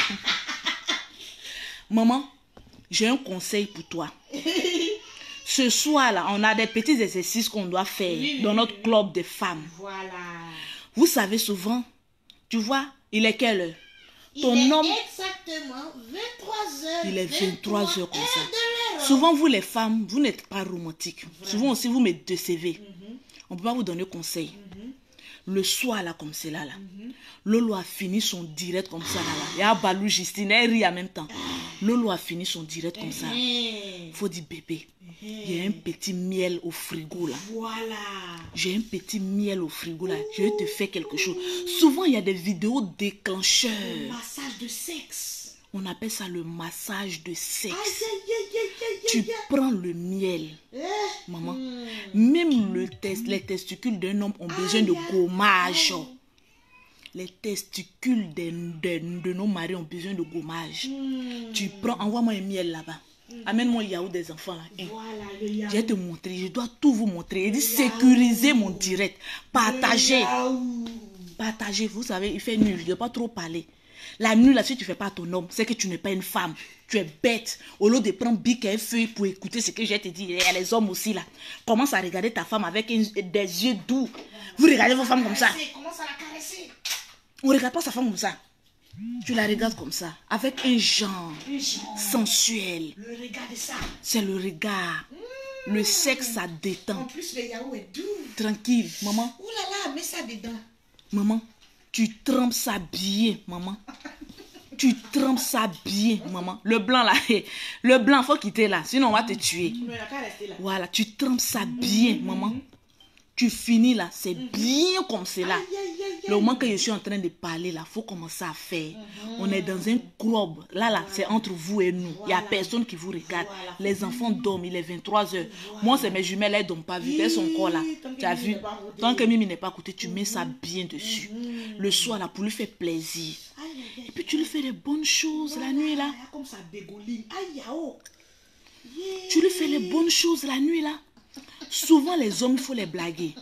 Maman, j'ai un conseil pour toi. Ce soir là, on a des petits exercices qu'on doit faire oui, dans notre oui, club de femmes. Voilà. Vous savez souvent, tu vois, il est quelle heure? Il Ton est homme, exactement vingt-trois heures. il est vingt-trois heures comme ça. Souvent, vous les femmes, vous n'êtes pas romantiques. Souvent aussi, vous me décevez. Mm-hmm. On ne peut pas vous donner conseil. Mm-hmm. Le soir, là, comme c'est là, là. Mm-hmm. Lolo a fini son direct comme ça, là. là. Il y a Balou Justine, elle rit en même temps. Lolo a fini son direct comme ça. Il faut dire, bébé, il y a un petit miel au frigo, là. Voilà. J'ai un petit miel au frigo, là. Je vais te faire quelque chose. Souvent, il y a des vidéos déclencheurs. Le massage de sexe. On appelle ça le massage de sexe. Aïe, aïe, aïe, aïe, aïe, tu aïe. prends le miel, Eh, maman. hmm. Même le test, les testicules d'un homme ont besoin Aïe, de aïe, gommage. aïe. Les testicules de, de, de nos maris ont besoin de gommage. Hmm. Tu prends, envoie-moi un miel là-bas. Amène-moi le yaourt des enfants là. Hein. Voilà, le yaourt. Je vais te montrer, je dois tout vous montrer. Il dit sécuriser mon direct. Partagez. Partagez, vous savez, il fait nul, je ne vais pas trop parler. La nuit, là, si tu ne fais pas ton homme, c'est que tu n'es pas une femme. Tu es bête. Au lieu de prendre bic et feuille pour écouter ce que je te dis, il y a les hommes aussi là. Commence à regarder ta femme avec un, des yeux doux. Vous regardez vos femmes comme ça. Commence à la caresser. On ne regarde pas sa femme comme ça. Tu la regardes comme ça. Avec un genre Un genre. sensuel. Le regard de ça. C'est le regard. Mmh. Le sexe, ça En détend. plus, le yaourt est doux. Tranquille, maman. Ouh là là, mets ça dedans. Maman, tu trempes ça bien, maman. Tu trempes ça bien, maman. Le blanc là, le blanc, faut quitter là, sinon on va te tuer. Mais elle a qu'à rester là. Voilà, tu trempes ça bien, maman. Tu finis là, c'est bien comme c'est là. Aïe, aïe, aïe, aïe. Le moment que je suis en train de parler là, faut commencer à faire. On est dans un club. Là, là, c'est entre vous et nous. Il n'y a personne qui vous regarde. Voilà. Les enfants dorment, il est vingt-trois heures. Moi, c'est mes jumelles, elles ne dorment pas vu. Elles sont encore là. Tant que Tu as Mimi vu? n'est pas à côté. Tant que Mimi n'est pas à côté, tu mets ça bien dessus. Le soir là, pour lui faire plaisir. Aïe, aïe, aïe. Et puis tu lui fais des bonnes choses la nuit là. Ah, comme ça dégouline. Aïe, yaourt. Yeah. Tu lui fais les bonnes choses la nuit là. Souvent les hommes, il faut les blaguer.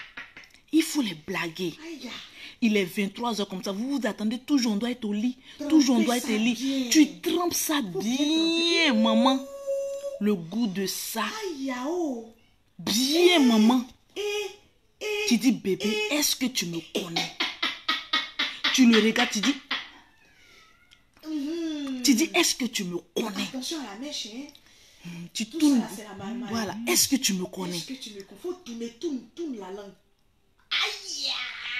Il faut les blaguer. Aïe. Il est vingt-trois heures comme ça. Vous vous attendez, toujours on doit être au lit. Toujours on doit être ça au lit. bien. Tu trempes ça bien, maman. Le goût de ça. Aïe, yaourt. Bien, maman. Et, et. Tu dis, bébé, est-ce que tu me connais? Tu le regardes, tu dis, Mhm. tu dis, est-ce que tu me connais? Attention à la mèche, hein. Tu Tout tournes. ça, là, c'est la marmaille. Voilà. Est-ce que tu me connais? Est-ce que tu me connais? Faut tourner, tourne, tourne la langue. Aïe,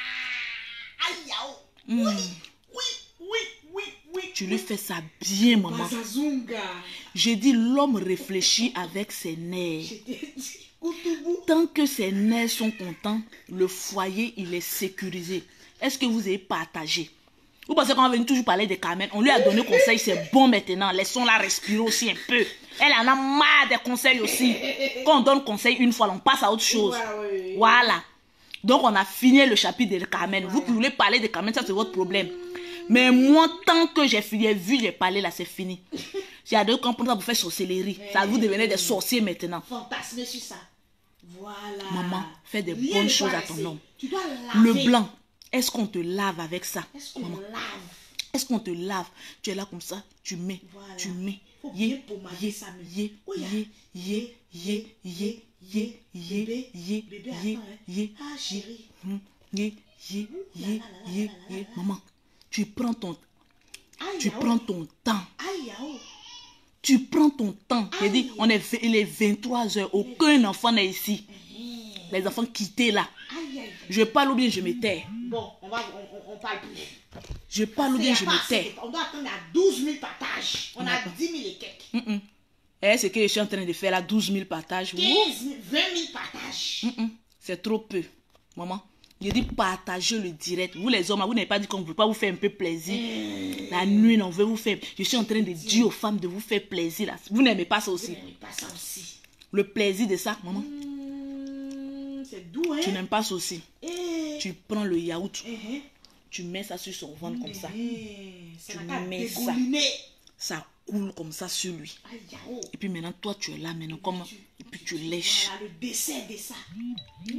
aïe, yaourt. Mm. Oui, oui, oui, oui, oui. Tu lui fais ça bien, maman. Bazazunga. J'ai dit, l'homme réfléchit avec ses nerfs. Je t'ai dit, Koutoubou. Tant que ses nerfs sont contents, le foyer, il est sécurisé. Est-ce que vous avez partagé? Vous pensez qu'on va venir toujours parler de Carmen? On lui a donné conseil, c'est bon maintenant. Laissons-la respirer aussi un peu. Elle en a marre des conseils aussi. Quand on donne conseil une fois, on passe à autre chose. Ouais, ouais, ouais. Voilà. Donc, on a fini le chapitre de Carmen. Vous qui voulez parler de Carmen, ça c'est votre problème. Mais moi, tant que j'ai fini, j'ai vu, j'ai parlé, là, c'est fini. J'ai adoré comprendre ça, vous faites sorcellerie. Ça, vous devenez des sorciers maintenant. Fantasme sur ça. Voilà. Maman, fais des Rien bonnes ne choses doit à ton rester. homme. Tu dois laver. Le blanc, est-ce qu'on te lave avec ça? Est-ce qu'on Maman, lave? est-ce qu'on te lave? Tu es là comme ça, tu mets, Voilà. tu mets. Faut Yé, bien pommader yé, ça, mais- yé, Oh, y a- yé, yé, yé, yé, yé, yé, Bébé, yé, bébé, yé, attends, hein. yé, Ah, chérie. hum, yé, yé, là yé, là là yé, là là yé. là. Maman, tu prends ton, Aïe, tu yaourt. prends ton temps. Aïe, yaourt. Tu prends ton temps. J'ai dit, Aïe. on est, v- il est vingt-trois heures. Aucun enfant n'est ici. Les enfants quittés là. Aïe, aïe. Je parle ou bien je me tais. Bon, on va, on, on, on parle plus. Je parle ou bien je C'est pas me assez tais. de- On doit attendre à douze mille partages. On a D'accord. dix mille et quelques. Mm -mm. Eh, ce que je suis en train de faire là, douze mille partages. Ouh. quinze mille, vingt mille partages. Mm -mm. C'est trop peu. Maman, je dis partagez le direct. Vous les hommes, vous n'avez pas dit qu'on ne veut pas vous faire un peu plaisir. Mmh. La nuit, on veut vous faire. Je suis en train de dire aux femmes de vous faire plaisir. Là. Vous n'aimez pas ça aussi. Vous n'aimez pas ça aussi. Le plaisir de ça, maman. Mmh, c'est doux, hein? Tu n'aimes pas ça aussi. Eh, Tu prends le yaourt, eh, tu mets ça sur son ventre comme ça. eh, ça Tu n'a qu'à mets ça. dégouliner. Ça coule comme ça sur lui. Aïe, yaourt. Et puis maintenant, toi, tu es là maintenant. Comme... Et puis tu lèches. Voilà le dessert de ça. Mmh.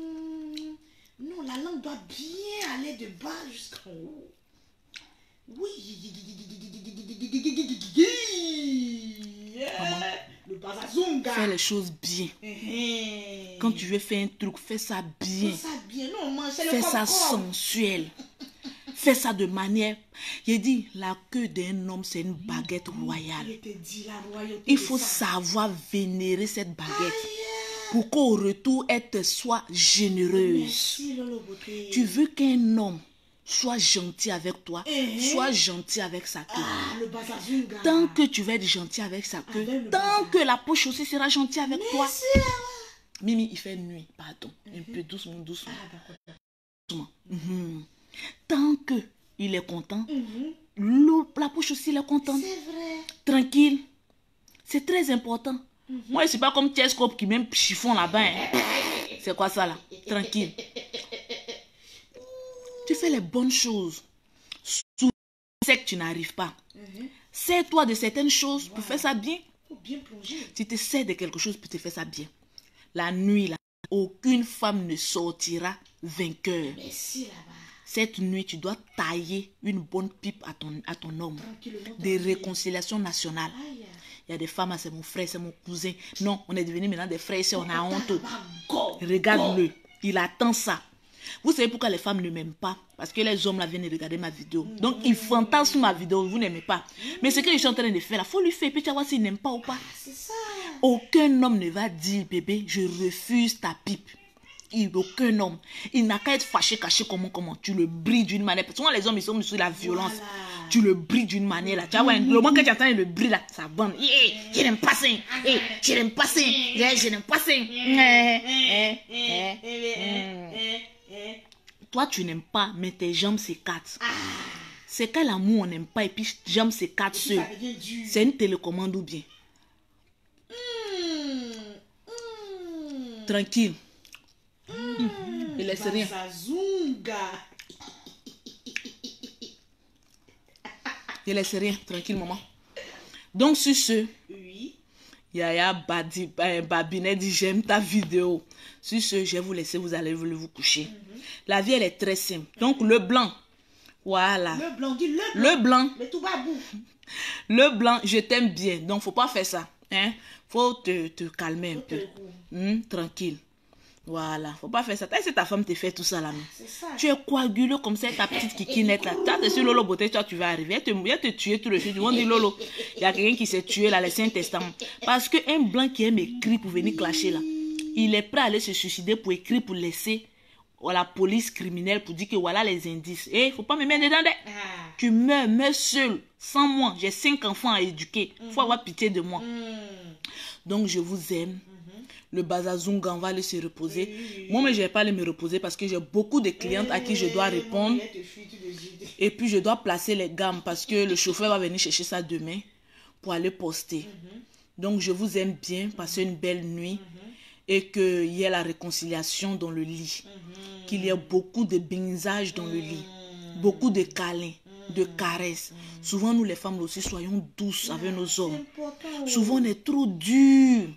Non, la langue doit bien aller de bas jusqu'en haut. Oui. Maman. Le bazazunga. Fais les choses bien. Eh, Quand tu veux faire un truc, fais ça bien. Fais ça bien. Non, mange, c'est le Fais ça concombre. sensuel. Fais ça de manière... J'ai dit, la queue d'un homme, c'est une baguette royale. Je te dis la royauté. Il faut de ça. savoir vénérer cette baguette. Aïe. Pour qu'au retour, elle te soit généreuse. Merci, Lolo Beauté. Tu veux qu'un homme soit gentil avec toi, Eh. soit gentil avec sa queue. Ah, le bazazunga. Tant que tu vas être gentil avec sa queue, Avec le tant bazar. que la poche aussi sera gentille avec toi. Merci. Mimi, il fait nuit, pardon. Un peu doucement, doucement. Ah, d'accord. doucement. Mhm. Tant que il est content, Mhm. l'eau- la poche aussi elle est contente. C'est vrai. Tranquille. C'est très important. Mhm. Moi, c'est pas comme Tiescope qui même chiffon là-bas. Hein. C'est quoi ça là? Tranquille. Tu fais les bonnes choses. Souvent, c'est que tu n'arrives pas. Mhm. Sers-toi de certaines choses pour faire ça bien. Faut bien plonger. Tu te sers de quelque chose pour te faire ça bien. La nuit, là, aucune femme ne sortira vainqueur. Merci là-bas. Cette nuit, tu dois tailler une bonne pipe à ton, à ton homme. Tranquillement. Des tranquille. réconciliations nationales. Aïe. Il y a des femmes, ah, c'est mon frère, c'est mon cousin. Non, on est devenus maintenant des frères et sœurs, on a honte. Go. Regarde-le, il attend ça. Vous savez pourquoi les femmes ne m'aiment pas? Parce que les hommes là viennent de regarder ma vidéo. Donc ils fantasment ma vidéo, vous n'aimez pas. Mais ce que je suis en train de faire là, il faut lui faire, puis tu vas voir s'il n'aime pas ou pas. C'est ça. Aucun homme ne va dire, bébé, je refuse ta pipe. Il, aucun homme. Il n'a qu'à être fâché, caché, comment, comment. Tu le brilles d'une manière. Parce que souvent, les hommes, ils sont sur la violence. Voilà. Tu le brilles d'une manière, là. Tu vois, le moment que tu entends le bruit, là, ça bande. Hey, je n'aime pas ça. Hey, je n'aime pas ça. Hey, je n'aime pas ça. Eh, eh, eh, eh. Toi, tu n'aimes pas, mais tes jambes s'écartent. Ah. C'est quand l'amour, on n'aime pas, et puis jambes s'écartent Ça seules. devient dur. C'est une télécommande ou bien. Mm. Mm. Tranquille. Mm. Il laisse rien. Bazazunga. Je laisse rien. Tranquille, maman. Donc, sur ce, Oui. Yaya Badi, euh, Babinet dit j'aime ta vidéo. Sur ce, je vais vous laisser, vous allez vous, vous coucher. Mm-hmm. La vie, elle est très simple. Donc, le blanc. Voilà. Le blanc, dis le blanc. Le blanc. Le tout babou. Le blanc, je t'aime bien. Donc, faut pas faire ça. Hein? Faut te, te calmer un peu. Hum, tranquille. Voilà. Faut pas faire ça. Est-ce que ta femme te fait tout ça là? Non? C'est ça. Tu es coagulé comme ça, ta petite kikinette là. Tu as sur Lolo Beauté, toi tu vas arriver. Elle te, elle te tuer tout le suite. Ils vont dire Lolo, il y a quelqu'un qui s'est tué là, le Saint-Testament. Parce qu'un blanc qui aime écrire pour venir clasher là, il est prêt à aller se suicider pour écrire, pour laisser à la police criminelle pour dire que voilà les indices. Eh, faut pas me mettre dedans. Ah. Tu meurs, meurs seul, sans moi. J'ai cinq enfants à éduquer. Faut avoir pitié de moi. Mm. Donc je vous aime. Mhm. Le bazazunga, on va aller se reposer. Oui, oui, oui. Moi, mais je vais pas aller me reposer parce que j'ai beaucoup de clientes à qui je dois Eh, répondre. mon gars te fuit tout de suite. Et puis, je dois placer les gammes parce que le chauffeur va venir chercher ça demain pour aller poster. Mhm. Donc, je vous aime bien. Passez une belle nuit. Et qu'il y ait la réconciliation dans le lit. Mhm. Qu'il y ait beaucoup de baignages dans le lit. Beaucoup de câlins, de caresses. Souvent, nous les femmes aussi, soyons douces avec nos C'est hommes. important. Souvent, on est trop dur.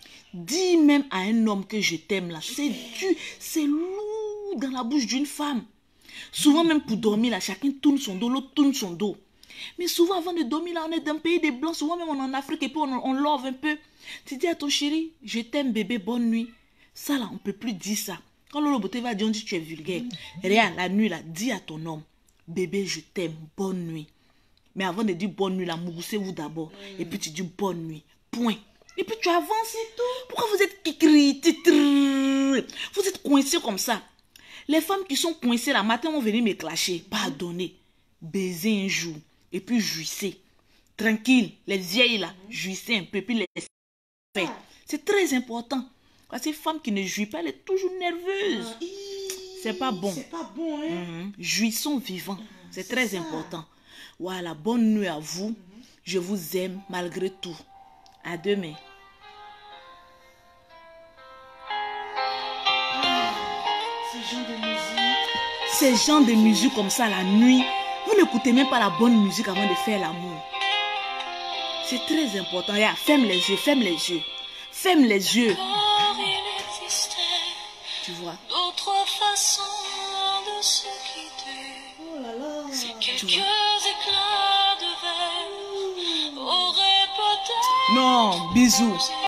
Dis même à un homme que je t'aime là. C'est dur, c'est lourd dans la bouche d'une femme. Souvent, même pour dormir là, chacun tourne son dos, l'autre tourne son dos. Mais souvent, avant de dormir là, on est d'un pays des blancs. Souvent, même on est en Afrique et puis on, on love un peu. Tu dis à ton chéri, je t'aime bébé, bonne nuit. Ça là, on ne peut plus dire ça. Quand Lolo Beauté va dire, on dit tu es vulgaire. Regarde, la nuit là, dis à ton homme, bébé, je t'aime, bonne nuit. Mais avant de dire bonne nuit là, mougoussez-vous d'abord. Et puis tu dis bonne nuit. Point. Et puis tu avances et tout. Pourquoi vous êtes kikri, titri? Vous êtes coincés comme ça. Les femmes qui sont coincées là, matin vont venir me clasher. Pardonnez. Baiser un jour. Et puis jouissez. Tranquille. Les vieilles là, jouissez un peu. Puis les faire. C'est très important. Parce que ces femmes qui ne jouissent pas, elle est toujours nerveuse. Ah, hi. C'est pas bon. C'est pas bon, hein. Mhm. Jouissons vivants. C'est c'est très ça. important. Voilà. Bonne nuit à vous. Je vous aime malgré tout. À demain. Ce genre de musique. Ces genres de musique comme ça la nuit, vous n'écoutez même pas la bonne musique avant de faire l'amour. C'est très important. Regarde, ferme les yeux, ferme les yeux. Ferme les yeux. Or, il existait Tu vois. d'autres façons de se quitter. Oh là là. Quelques Tu vois. éclats de verre auraient peut-être Non, bisous.